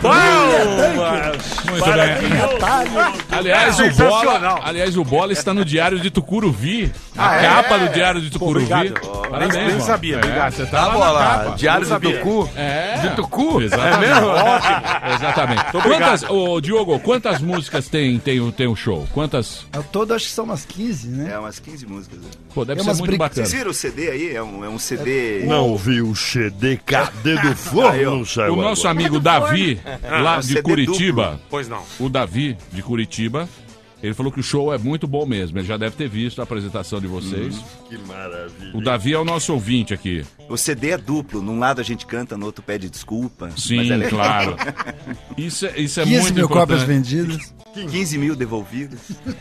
Muito bem. Aliás, o Bola está no Diário de Tucuruvi. A capa do Diário de Tucuruvi. Parabéns, nem Bola. sabia, obrigado. Você tá lá na capa. Diário de Tucu? É. De Tucu? Exatamente. É mesmo? Ótimo. Exatamente. Diogo, quantas músicas tem o show? Quantas? Ao todo acho que são umas 15, né? É, umas 15 músicas. Pô, deve Tem ser umas muito bacana. Vocês viram o CD aí? É um CD... Não vi o CD, cadê do forno, O nosso amigo Davi, lá de CD Curitiba. duplo. Pois não. O Davi, de Curitiba, ele falou que o show é muito bom mesmo. Ele já deve ter visto a apresentação de vocês. Que maravilha. O Davi é o nosso ouvinte aqui. O CD é duplo. Num lado a gente canta, no outro pede desculpa. Sim, mas é legal. claro. Isso é 15 muito mil importante. cópias vendidas. 15 mil devolvidas.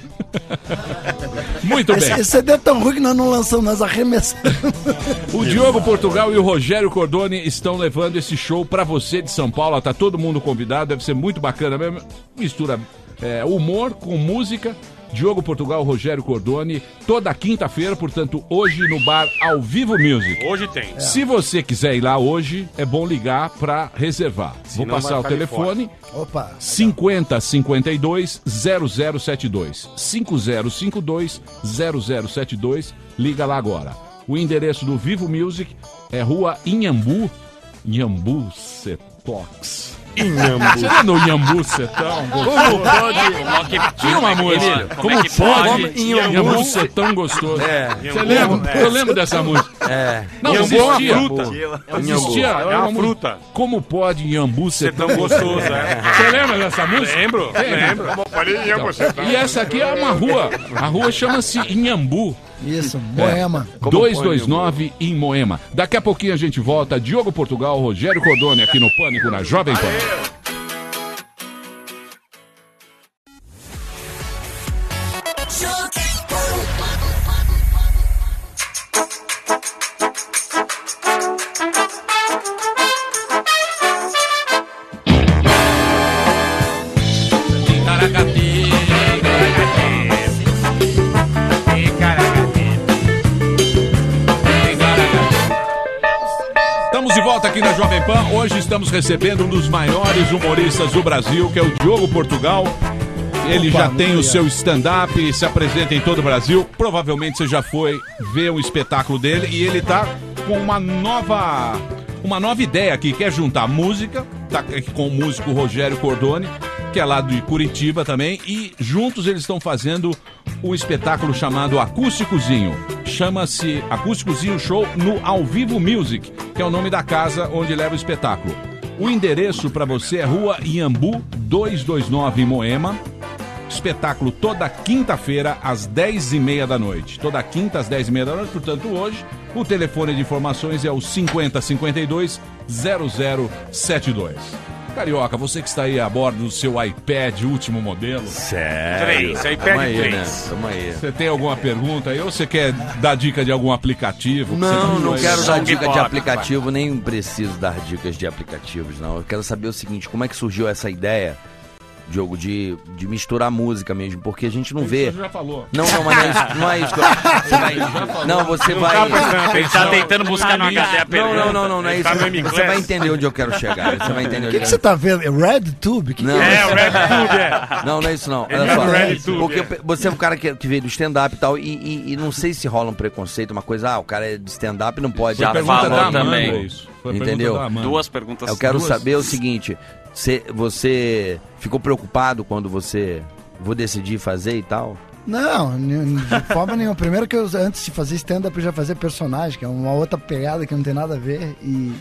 Muito bem. Esse CD é tão ruim que nós não lançamos, nós arremessamos. O Diogo Portugal e o Rogério Cordoni estão levando esse show pra você de São Paulo. Tá todo mundo convidado, deve ser muito bacana mesmo. Mistura humor com música. Diogo Portugal, Rogério Cordoni, toda quinta-feira, portanto, hoje no bar Ao Vivo Music. Hoje tem. Se você quiser ir lá hoje, é bom ligar pra reservar. Vou Senão passar o vai ficar de telefone. Opa. 5052 0072 5052 0072. Liga lá agora. O endereço do Vivo Music é Rua Inhambu Setox. Você lembra o Inhambu Setão? Como pode? Tinha uma música. Como é que pode? Inhambu Setão gostoso. É. Você lembra? Eu lembro dessa música. É. Não, Inhambu existia. é uma fruta. Existia. É uma fruta. Como pode Inhambu ser tão gostoso? Você lembra dessa música? Lembro. Então, e essa aqui é uma rua. A rua chama-se Inhambu. Isso, Moema. 229 em Moema. Daqui a pouquinho a gente volta. Diogo Portugal, Rogério Cordoni aqui no Pânico, na Jovem Pan. hoje estamos recebendo um dos maiores humoristas do Brasil, que é o Diogo Portugal. Ele já tem o seu stand-up, se apresenta em todo o Brasil. Provavelmente você já foi ver um espetáculo dele e ele tá com uma nova ideia aqui, quer juntar música, tá aqui com o músico Rogério Cordone, que é lá de Curitiba também, e juntos eles estão fazendo um espetáculo chamado Acústicozinho. Chama-se Acústicozinho Show no Ao Vivo Music, que é o nome da casa onde leva o espetáculo. O endereço para você é Rua Iambu 229 em Moema. Espetáculo toda quinta-feira às 10h30 da noite. Toda quinta às 10h30 da noite, portanto hoje o telefone de informações é o 5052-0072. Carioca, você que está aí a bordo do seu iPad último modelo. Sério? 3, iPad 3. Né? Tamo aí. Você tem alguma pergunta aí ou você quer dar dica de algum aplicativo? Não quero dar dica de aplicativo, nem preciso dar dicas de aplicativos, não. Eu quero saber o seguinte, como é que surgiu essa ideia, Diogo, de misturar música mesmo, porque a gente não vê. Você já falou. Não, mas não é isso que você vai. Não, você vai. Ele tá tentando buscar no HD a pergunta. Não é isso. Você vai entender onde eu quero chegar. Você vai entender O que você tá vendo? É RedTube? Não, o RedTube é. Não é isso não. Olha só. Porque você é um cara que veio do stand-up e tal, e não sei se rola um preconceito, uma coisa, o cara é de stand-up e não pode. Já falou também. Entendeu? Duas perguntas. Eu quero saber o seguinte. Você ficou preocupado quando você vou decidir fazer e tal? Não, de forma nenhuma. Primeiro que eu, antes de fazer stand-up, eu já fazia personagem, que é uma outra pegada que não tem nada a ver.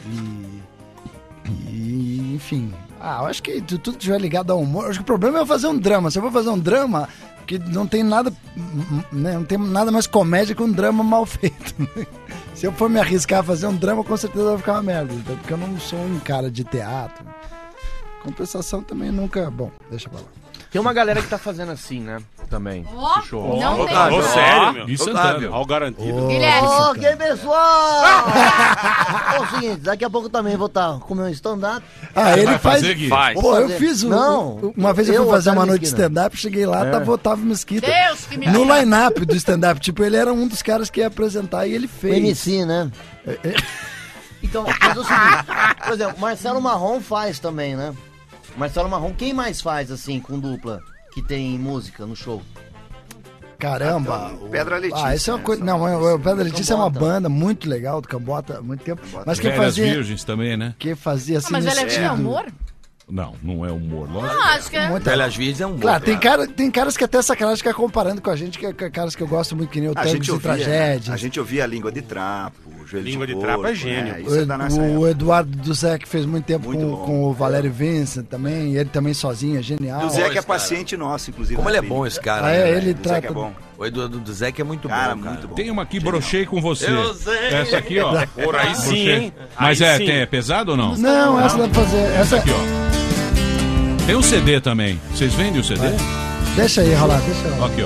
Enfim. Eu acho que tudo que tiver ligado ao humor. Acho que o problema é eu fazer um drama. Se eu vou fazer um drama, que não tem nada, né, não tem nada mais comédia que um drama mal feito. Se eu for me arriscar a fazer um drama, com certeza vai ficar uma merda. Porque eu não sou um cara de teatro. Compensação também nunca... Bom, deixa pra lá. Tem uma galera que tá fazendo assim, né? Também. Show. Não tem. Sério, meu? Isso é ao garantido. Ô, que pessoal! É o seguinte, daqui a pouco eu também vou estar com o meu stand-up. Ele faz... Faz. Pô, eu fiz Não, uma vez eu fui fazer uma noite de stand-up, cheguei lá, tava Otávio Mesquita. Deus que me no line-up do stand-up. Tipo, ele era um dos caras que ia apresentar e ele fez. O MC, né? Então, mas é o seguinte, por exemplo, Marcelo Marrom faz também, né? Marcelo Marrom, quem mais faz assim com dupla que tem música no show? Caramba! Pedra Letícia. Isso é uma coisa. Não, o Pedra Letícia é uma banda muito legal do Cambota há muito tempo. Mas quem Velhas fazia. Virgens também, né? Quem fazia assim. Mas ela é humor? Não é humor. Lógico. Não, acho que é. Velhas Virgens é um Claro, tem caras que até sacanagem ficam comparando com a gente, que é caras que eu gosto muito, que nem o Tangos e Tragédias. A gente ouvia a Língua de Trapo, o Joelho Língua de Porco, Trapo é gênio. Isso é da nossa época. O Eduardo do Zé, que fez muito tempo Muito com o Valério Vincent também, ele também sozinho, é genial. O Zé que é paciente nosso, inclusive. Como ele é bom, esse cara. Ele O Zé trata... que é bom. O Eduardo do Zé que é muito bom, cara. Muito bom. Tem uma aqui, brochei com você. Eu sei. Essa aqui, ó. Por aí sim, Brochei. hein? Mas Aí sim. é pesado ou não? Não, essa dá pra fazer. Essa aqui, ó. Tem um CD também. Vocês vendem o CD? Deixa aí rolar, deixa aí rolar. Aqui, ó.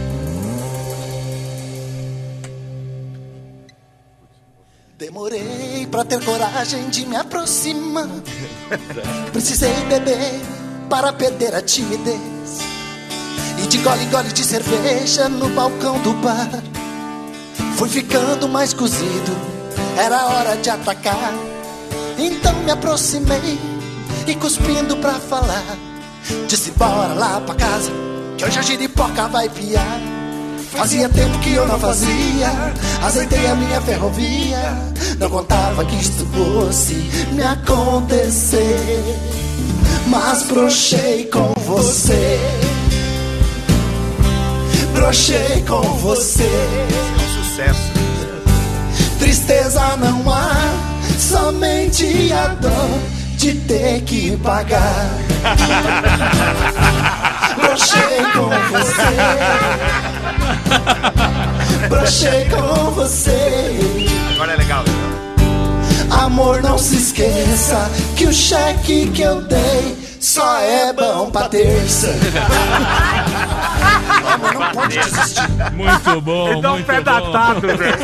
Demorei pra ter coragem de me aproximar. Precisei beber para perder a timidez. E de gole em gole de cerveja no balcão do bar. Fui ficando mais cozido, era hora de atacar. Então me aproximei e cuspindo pra falar, disse bora lá pra casa, que hoje a giripoca vai piar. Fazia tempo que eu não fazia, azeitei a minha ferrovia. Não contava que isto fosse me acontecer, mas brochei com você. Brochei com você. É um sucesso. Tristeza não há, somente a dor de ter que pagar. Brochei com você. Brochei com você. Agora é legal. Amor, não se esqueça que o cheque que eu dei só é bom pra terça. não pode desistir. Muito bom, Ele dá um muito pé bom. datado, velho.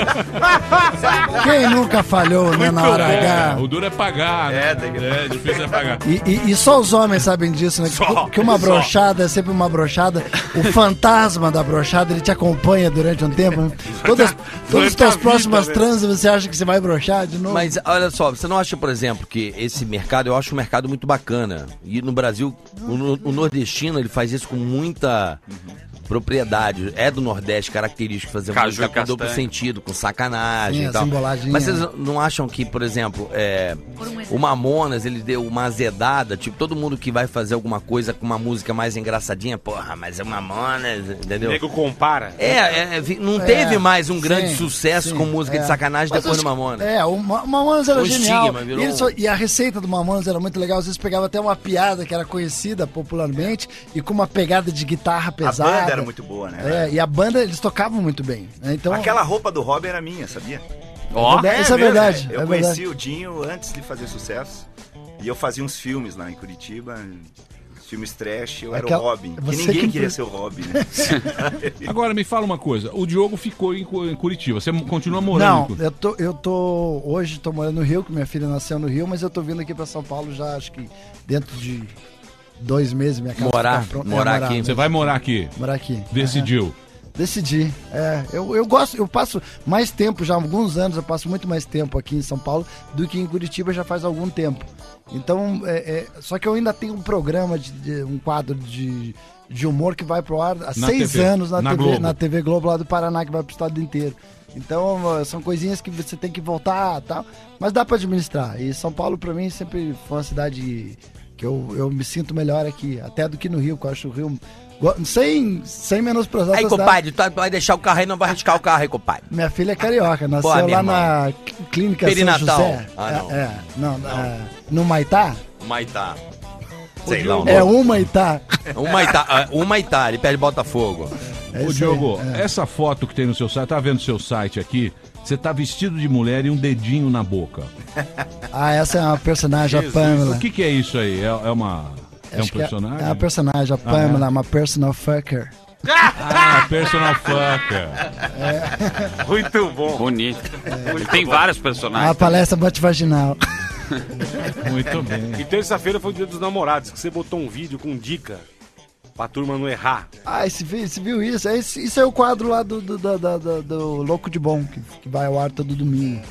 Quem nunca falhou, né, na hora H? O duro é pagar, né? É, difícil é pagar. E só os homens sabem disso, né? Que uma brochada é sempre uma brochada. O fantasma da brochada, ele te acompanha durante um tempo. Né? Todas as tuas próximas transes, você acha que você vai brochar de novo? Mas olha só, você não acha, por exemplo, que esse mercado, eu acho um mercado muito bacana. E no Brasil, o nordestino, ele faz isso com muita propriedade. É do Nordeste, característico, fazer música com duplo sentido, com sacanagem Sim, e tal. simboladinha. Mas vocês não acham que, por exemplo, o Mamonas, ele deu uma azedada, tipo, todo mundo que vai fazer alguma coisa com uma música mais engraçadinha, porra, mas é o Mamonas, entendeu? O nego compara. Não teve mais um grande sucesso com música de sacanagem Mas depois do acho- Mamonas. O Mamonas era O genial. estigma virou E, e a receita do Mamonas era muito legal. Às vezes pegava até uma piada que era conhecida popularmente e com uma pegada de guitarra pesada. A banda era muito boa, né? E a banda, eles tocavam muito bem. Né? Então, Aquela roupa do Robin era minha, sabia? Isso é verdade. Eu é conheci verdade. o Dinho antes de fazer sucesso. E eu fazia uns filmes lá em Curitiba. Filmes trash, eu era o Robin. Que ninguém queria ser o Robin, né? Agora me fala uma coisa, o Diogo ficou em Curitiba, você continua morando Não, em Curitiba? hoje tô morando no Rio, que minha filha nasceu no Rio, mas eu tô vindo aqui pra São Paulo já, acho que dentro de 2 meses minha casa Morar, tá pronta. morar aqui. Você vai morar aqui? Morar aqui. Decidiu. Decidi. Eu gosto, eu passo mais tempo, já há alguns anos, eu passo muito mais tempo aqui em São Paulo do que em Curitiba já faz algum tempo. Então, só que eu ainda tenho um programa, um quadro de humor que vai pro ar há 6 anos na TV Globo lá do Paraná, que vai pro estado inteiro. Então, são coisinhas que você tem que voltar e tal, mas dá pra administrar. E São Paulo, pra mim, sempre foi uma cidade que eu me sinto melhor aqui, até do que no Rio, que eu acho o Rio... Sem menosprezar Aí, essa compadre, tu vai deixar o carro aí, não vai arriscar o carro aí, compadre. Minha filha é carioca, nasceu Boa, minha lá irmã. na Clínica Perinatal. São José. Não. No Maitá? Maitá. Sei lá. Maitá. Maitá, ele pede Botafogo. Ô Diogo, essa foto que tem no seu site, tá vendo o seu site aqui? Você tá vestido de mulher e um dedinho na boca. Essa é uma personagem, a Pamela. O que é isso aí? É um personagem? É uma personagem, a Pamela, uma personal fucker. Personal fucker. Muito bom. Bonito. Ele tem vários personagens. Uma palestra antivaginal. Muito bem. E terça-feira foi o dia dos namorados, que você botou um vídeo com dica pra turma não errar. Você viu isso? Isso é o quadro lá do Louco de Bom, que vai ao ar todo domingo.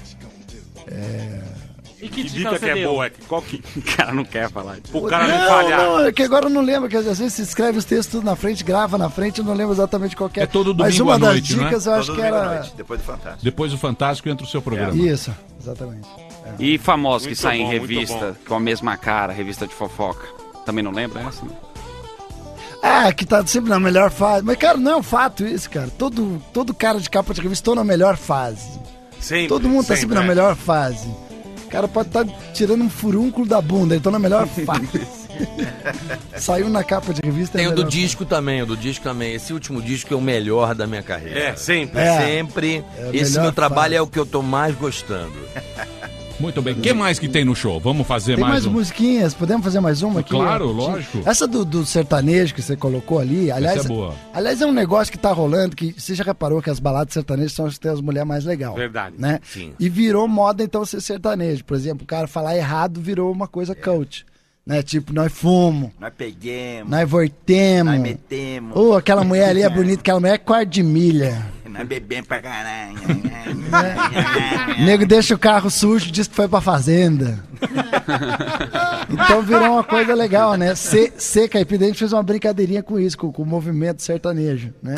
E que dica que é boa? Qual que... O cara não quer falar. O cara não falhar. Não, é que agora eu não lembro, que às vezes você escreve os textos tudo na frente, grava na frente, eu não lembro exatamente qual que é. É todo domingo Mas uma à das noite, dicas não é? eu acho que era... Depois do Fantástico. Depois do Fantástico entra o seu programa. Isso, exatamente. E famosos que Muito saem em bom, muito revista com a mesma cara, revista de fofoca. Também não lembra essa? Que tá sempre na melhor fase. Mas, cara, não é um fato isso, cara. Todo cara de capa de revista tá na melhor fase. Sempre, Todo mundo tá sempre na é. melhor fase. O cara pode estar tirando um furúnculo da bunda, ele tá na melhor fase. Saiu na capa de revista. Tem é o do melhor disco também, Esse último disco é o melhor da minha carreira. Sempre. Sempre. É a Esse melhor meu trabalho fase. é o que eu tô mais gostando. Muito bem. O que mais que tem no show? Vamos fazer Tem mais um? musiquinhas, podemos fazer mais uma aqui? Claro, lógico. Essa do sertanejo que você colocou ali, aliás, Essa é boa. aliás, é um negócio que tá rolando, que você já reparou que as baladas sertanejas são as que tem as mulheres mais legais. Verdade. Né? Sim. E virou moda, então, ser sertanejo. Por exemplo, o cara falar errado virou uma coisa coach. Né? Tipo, nós fumos, Nós peguemos, nós voltemos. nós metemos, Aquela mulher ali é bonita, aquela mulher é quarto de milha. nós bebemos pra caralho. O nego deixa o carro sujo, diz que foi pra fazenda. Então virou uma coisa legal, né? C Caipira fez uma brincadeirinha com isso, com o movimento sertanejo, né?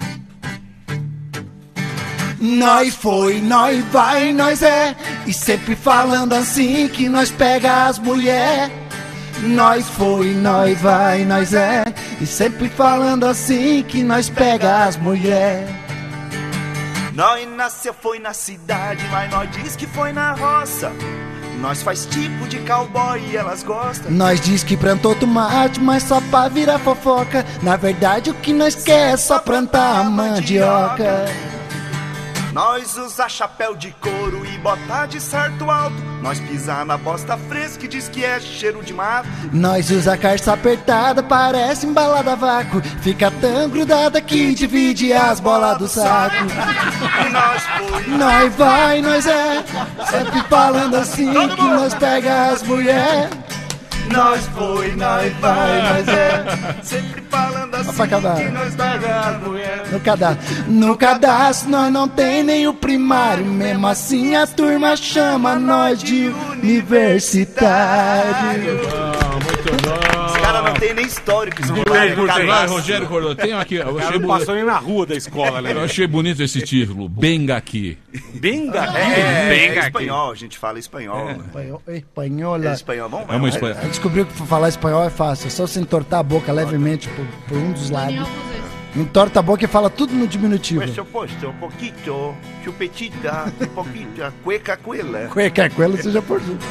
Nós foi, nós vai, nós é. E sempre falando assim que nós pega as mulher. Nós foi, nós vai, nós é. E sempre falando assim que nós pega as mulher. Nós nasceu foi na cidade, mas nós diz que foi na roça. Nós faz tipo de cowboy e elas gostam. Nós diz que plantou tomate, mas só pra virar fofoca. Na verdade o que nós quer é só plantar a mandioca. Nós usar chapéu de couro e botar de certo alto. Nós pisar na bosta fresca e diz que é cheiro de mato. Nós usa calça apertada, parece embalada a vácuo. Fica tão grudada que divide as bolas do saco. Nós vai, nós é, sempre falando assim que nós pega as mulher. Nós foi, nós vai, nós é, sempre falando assim que nós pega as mulher. No cadastro nós não tem nem o primário. Mesmo assim a turma chama nós de universitário. Muito bom. Os caras não tem nem histórico. Rogério Cordon, tem aqui. Eu achei não passou nem na rua da escola, né? Eu achei bonito esse título. Benga aqui. Benga aqui? É espanhol, a gente fala espanhol. Espanhola. É espanhol, vamos É uma espanhol. Descobriu que falar espanhol é fácil. É só você entortar a boca levemente por um dos lábios. Entorta a boca e fala tudo no diminutivo. Por suposto, um pouquinho, chupetita, um pouquinho, cueca cuela. Cueca cuela, você já por junto.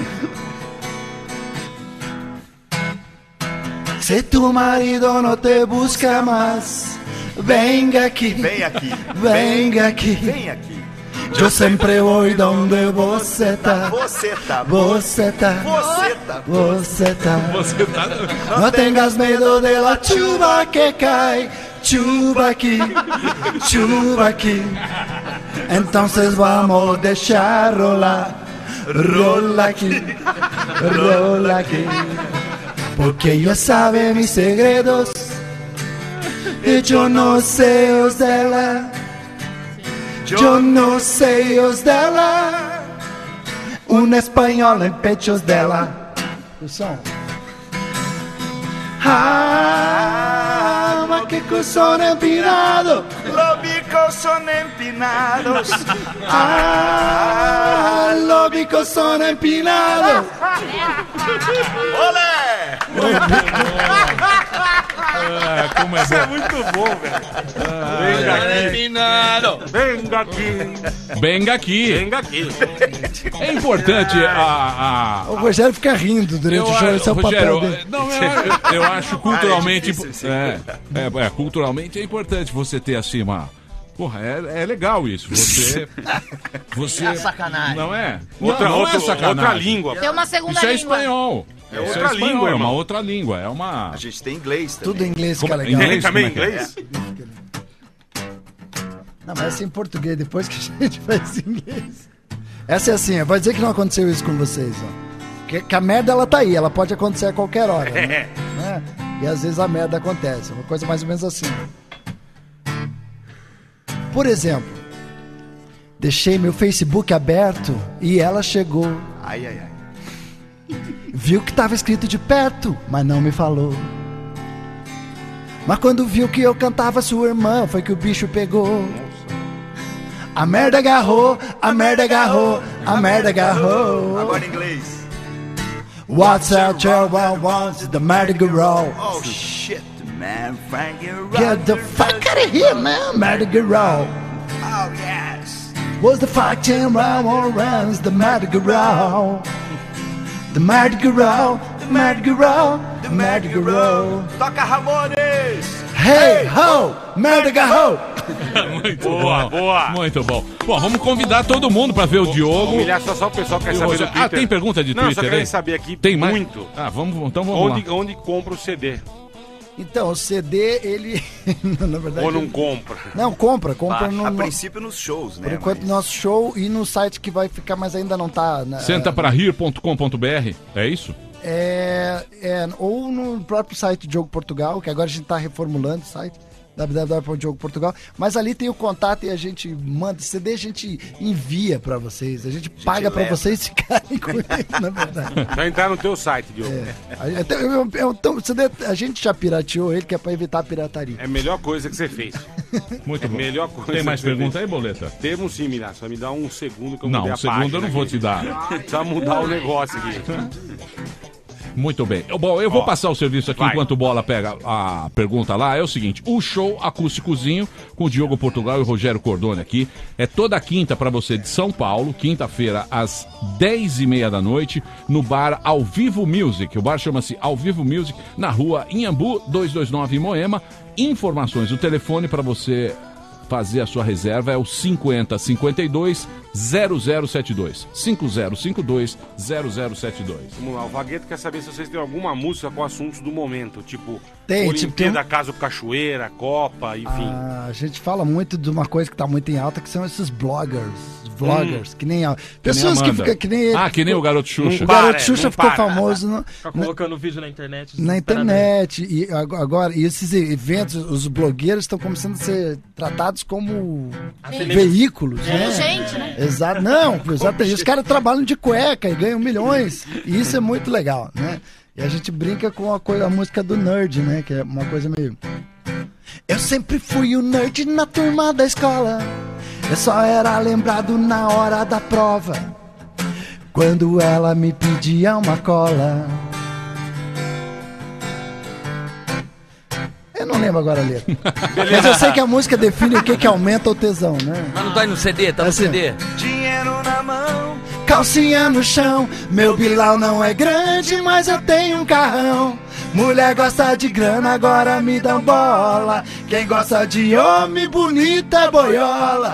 Se tu marido no te busca más, venga aquí. Vem aqui. Venga aquí. Vem aqui. Yo siempre voy donde vos está. Você tá. Você tá. Você tá. Você tá. Você tá. No tengas medo de la chuva que cae. Chuva aquí. Chuva aquí. Entonces vamos a deixar rolar. Rola aquí. Rola aquí. Porque ella sabe mis segredos y yo no sé os dela. Yo no sé os dela. Una española en pechos dela. O som. Ah, ma que son empinado. Los bicos son empinados. Ah, los bicos son empinados. Olé! Como é Isso é muito bom, velho. Venga aqui. Venga aqui. Benga aqui. Venga aqui. É importante O Rogério fica rindo durante o show, esse é o papel dele. Eu acho culturalmente... culturalmente é importante você ter assim uma... Porra, é legal isso. Você É sacanagem. Não é? Não é sacanagem. Outra língua. Tem uma segunda Isso é língua. espanhol. É Isso outra espanhol, língua, é uma irmão. outra língua. É uma... A gente tem inglês também. Tudo em inglês que é Como- legal. inglês? Também Como é que é? inglês? Não, mas essa é em português, depois que a gente faz em inglês. Essa é assim, vai dizer que não aconteceu isso com vocês, ó. Que a merda, ela tá aí, ela pode acontecer a qualquer hora, né? Né? E às vezes a merda acontece, uma coisa mais ou menos assim. Por exemplo, deixei meu Facebook aberto e ela chegou. Ai, ai, ai. Viu que tava escrito de perto, mas não me falou. Mas quando viu que eu cantava sua irmã, foi que o bicho pegou. A merda agarrou, a merda agarrou, a merda agarrou. Agora em inglês. What's out there, what wants the Mardi Gras? Oh shit, man, Frankie. Get the fuck out of here, man, Mardi Gras. Oh yes. Was the fuck jam round runs the Mardi Gras? The Mardi Gras, the Mardi Gras, the Mardi Gras. Toca Ramones. Hey ho, Mardi Gras. Muito Boa, bom. boa. Muito bom. Bom, vamos convidar todo mundo pra ver o Diogo. Humilhar só o pessoal que quer E o saber do Rogério. Twitter. Tem pergunta de Não, Twitter só querem aí? saber aqui Tem mais? muito. Então vamos lá. Onde compra o CD? Então, o CD, ele... na verdade... Ou não compra? Não, compra no... A princípio nos shows, né? Por enquanto, mas- nosso show e no site que vai ficar, mas ainda não tá... Sentaprarir.com.br, é isso? Ou no próprio site Diogo Portugal, que agora a gente tá reformulando o site, www.diogo Portugal, mas ali tem o contato e a gente manda CD, a gente envia pra vocês, a gente paga pra leva. vocês ficarem com ele, na verdade. Vai entrar no teu site, Diogo. Então, o CD, a gente já pirateou ele, que é pra evitar a pirataria. É a melhor coisa que você fez. Muito bom. Melhor coisa. Tem mais que você pergunta fez. aí, Boleta? Temos sim, Milhar. Só me dá um segundo que eu Não, mudei um a segundo página eu não vou aqui. te dar. Precisa mudar o negócio aqui. Muito bem. Bom, eu vou passar o serviço aqui vai. enquanto o Bola pega a pergunta lá. É o seguinte, o show acústicozinho com o Diogo Portugal e o Rogério Cordone aqui é toda quinta pra você de São Paulo, quinta-feira às 10h30 da noite, no bar Ao Vivo Music. O bar chama-se Ao Vivo Music, na rua Inhambu 229 em Moema. Informações, o telefone pra você fazer a sua reserva é o 5052-0072. 5052-0072. Vamos lá, o Vagueto quer saber se vocês têm alguma música com assuntos do momento, tipo Tem, Olimpíada, Caso Cachoeira, Copa, enfim. A gente fala muito de uma coisa que tá muito em alta, que são esses bloggers. Vloggers, que nem pessoas que ficam que nem ele. Que nem o Garoto Xuxa. O Garoto Xuxa ficou famoso Fica colocando vídeo na internet. na internet. E agora, e esses eventos, os blogueiros estão começando a ser tratados como veículos, né? Gente, né? Exato. Não, exatamente. Os caras trabalham de cueca e ganham milhões. E isso é muito legal, né? E a gente brinca com a música do nerd, né? Que é uma coisa meio... Eu sempre fui o nerd na turma da escola. Eu só era lembrado na hora da prova, quando ela me pedia uma cola. Eu não lembro agora a letra. Mas eu sei que a música define o que aumenta o tesão, né? Mas não tá aí no CD, tá no Assim, CD. Dinheiro na mão, calcinha no chão, meu bilau não é grande, mas eu tenho um carrão. Mulher gosta de grana, agora me dá bola. Quem gosta de homem bonito é boiola.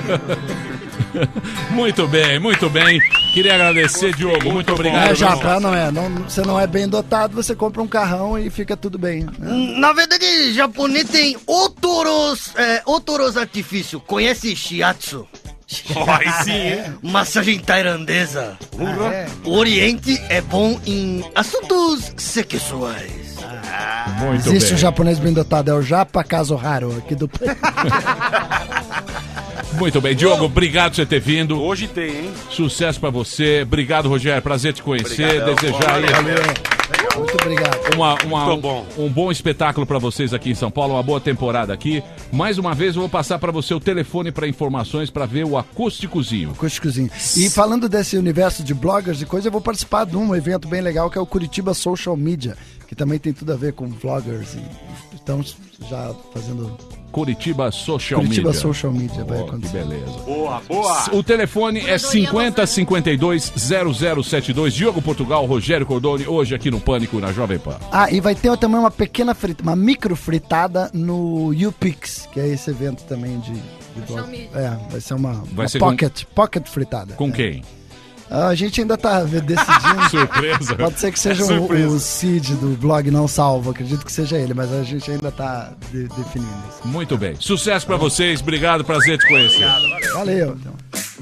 Muito bem, muito bem. Queria agradecer, Diogo. Muito obrigado. Você não é bem dotado, você compra um carrão e fica tudo bem. Né? Na verdade, japonês tem otoros artifício. Conhece shiatsu? Aí sim, hein? Massagem tailandesa. O Oriente é bom em assuntos sexuais. Muito Existe bem. um japonês bem dotado, é o Japa Caso Raro aqui do... Muito bem, Diogo, obrigado por você ter vindo. Hoje tem, hein? Sucesso pra você. Obrigado, Rogério. Prazer te conhecer. Obrigadão. Desejar aí Muito obrigado. um bom espetáculo pra vocês aqui em São Paulo, uma boa temporada aqui. Mais uma vez, eu vou passar pra você o telefone pra informações pra ver o Acústicozinho. Acústicozinho. E falando desse universo de bloggers e coisa, eu vou participar de um evento bem legal que é o Curitiba Social Media, que também tem tudo a ver com vloggers. E estamos já fazendo... Curitiba Social Curitiba Media. Social Media vai Que acontecer. beleza. Boa, boa. O telefone é 5052-0072. Diogo Portugal, Rogério Cordoni, hoje aqui no Pânico, na Jovem Pan. E vai ter também uma pequena uma micro fritada no YouPix, que é esse evento também de blog. Vai ser uma pocket fritada. Com quem? A gente ainda tá decidindo. Surpresa. Pode ser que seja o Cid do blog Não Salvo, acredito que seja ele, mas a gente ainda tá definindo isso. Muito bem. Sucesso pra vocês, obrigado, prazer te conhecer. Valeu. Então.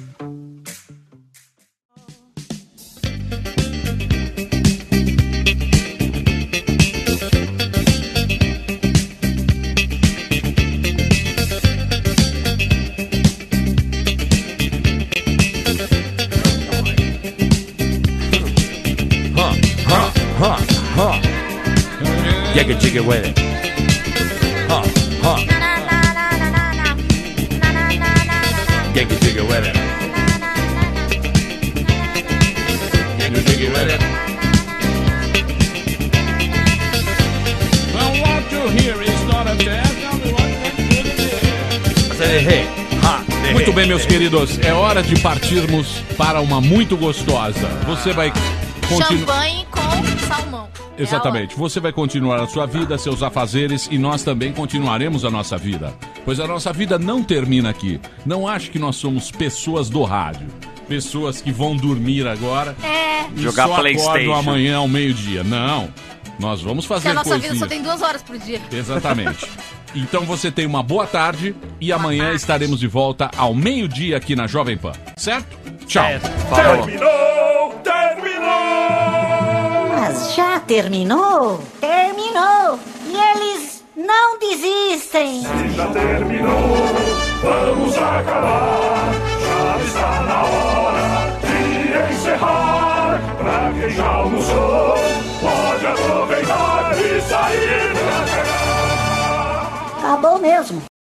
Get a jiggy with it. Get a jiggy with it. Get a jiggy with it. Well, what you hear is not a test. Tell me what Muito bem, meus queridos, é hora de partirmos para uma muito gostosa. Você vai Champanhe com salmão. Exatamente. Você vai continuar a sua vida, seus afazeres, e nós também continuaremos a nossa vida. Pois a nossa vida não termina aqui. Não ache que nós somos pessoas do rádio. Pessoas que vão dormir agora e jogar só PlayStation acordam amanhã ao meio-dia. Não. Nós vamos fazer Porque a nossa coisinhas. vida só tem 2 horas por dia. Exatamente. Então você tem uma boa tarde e amanhã estaremos de volta ao meio-dia aqui na Jovem Pan. Certo? Tchau. Terminou! Mas já terminou? Terminou! E eles não desistem! Já terminou, vamos acabar. Já está na hora de encerrar. Pra quem já almoçou, pode aproveitar e sair pra cá. Acabou mesmo!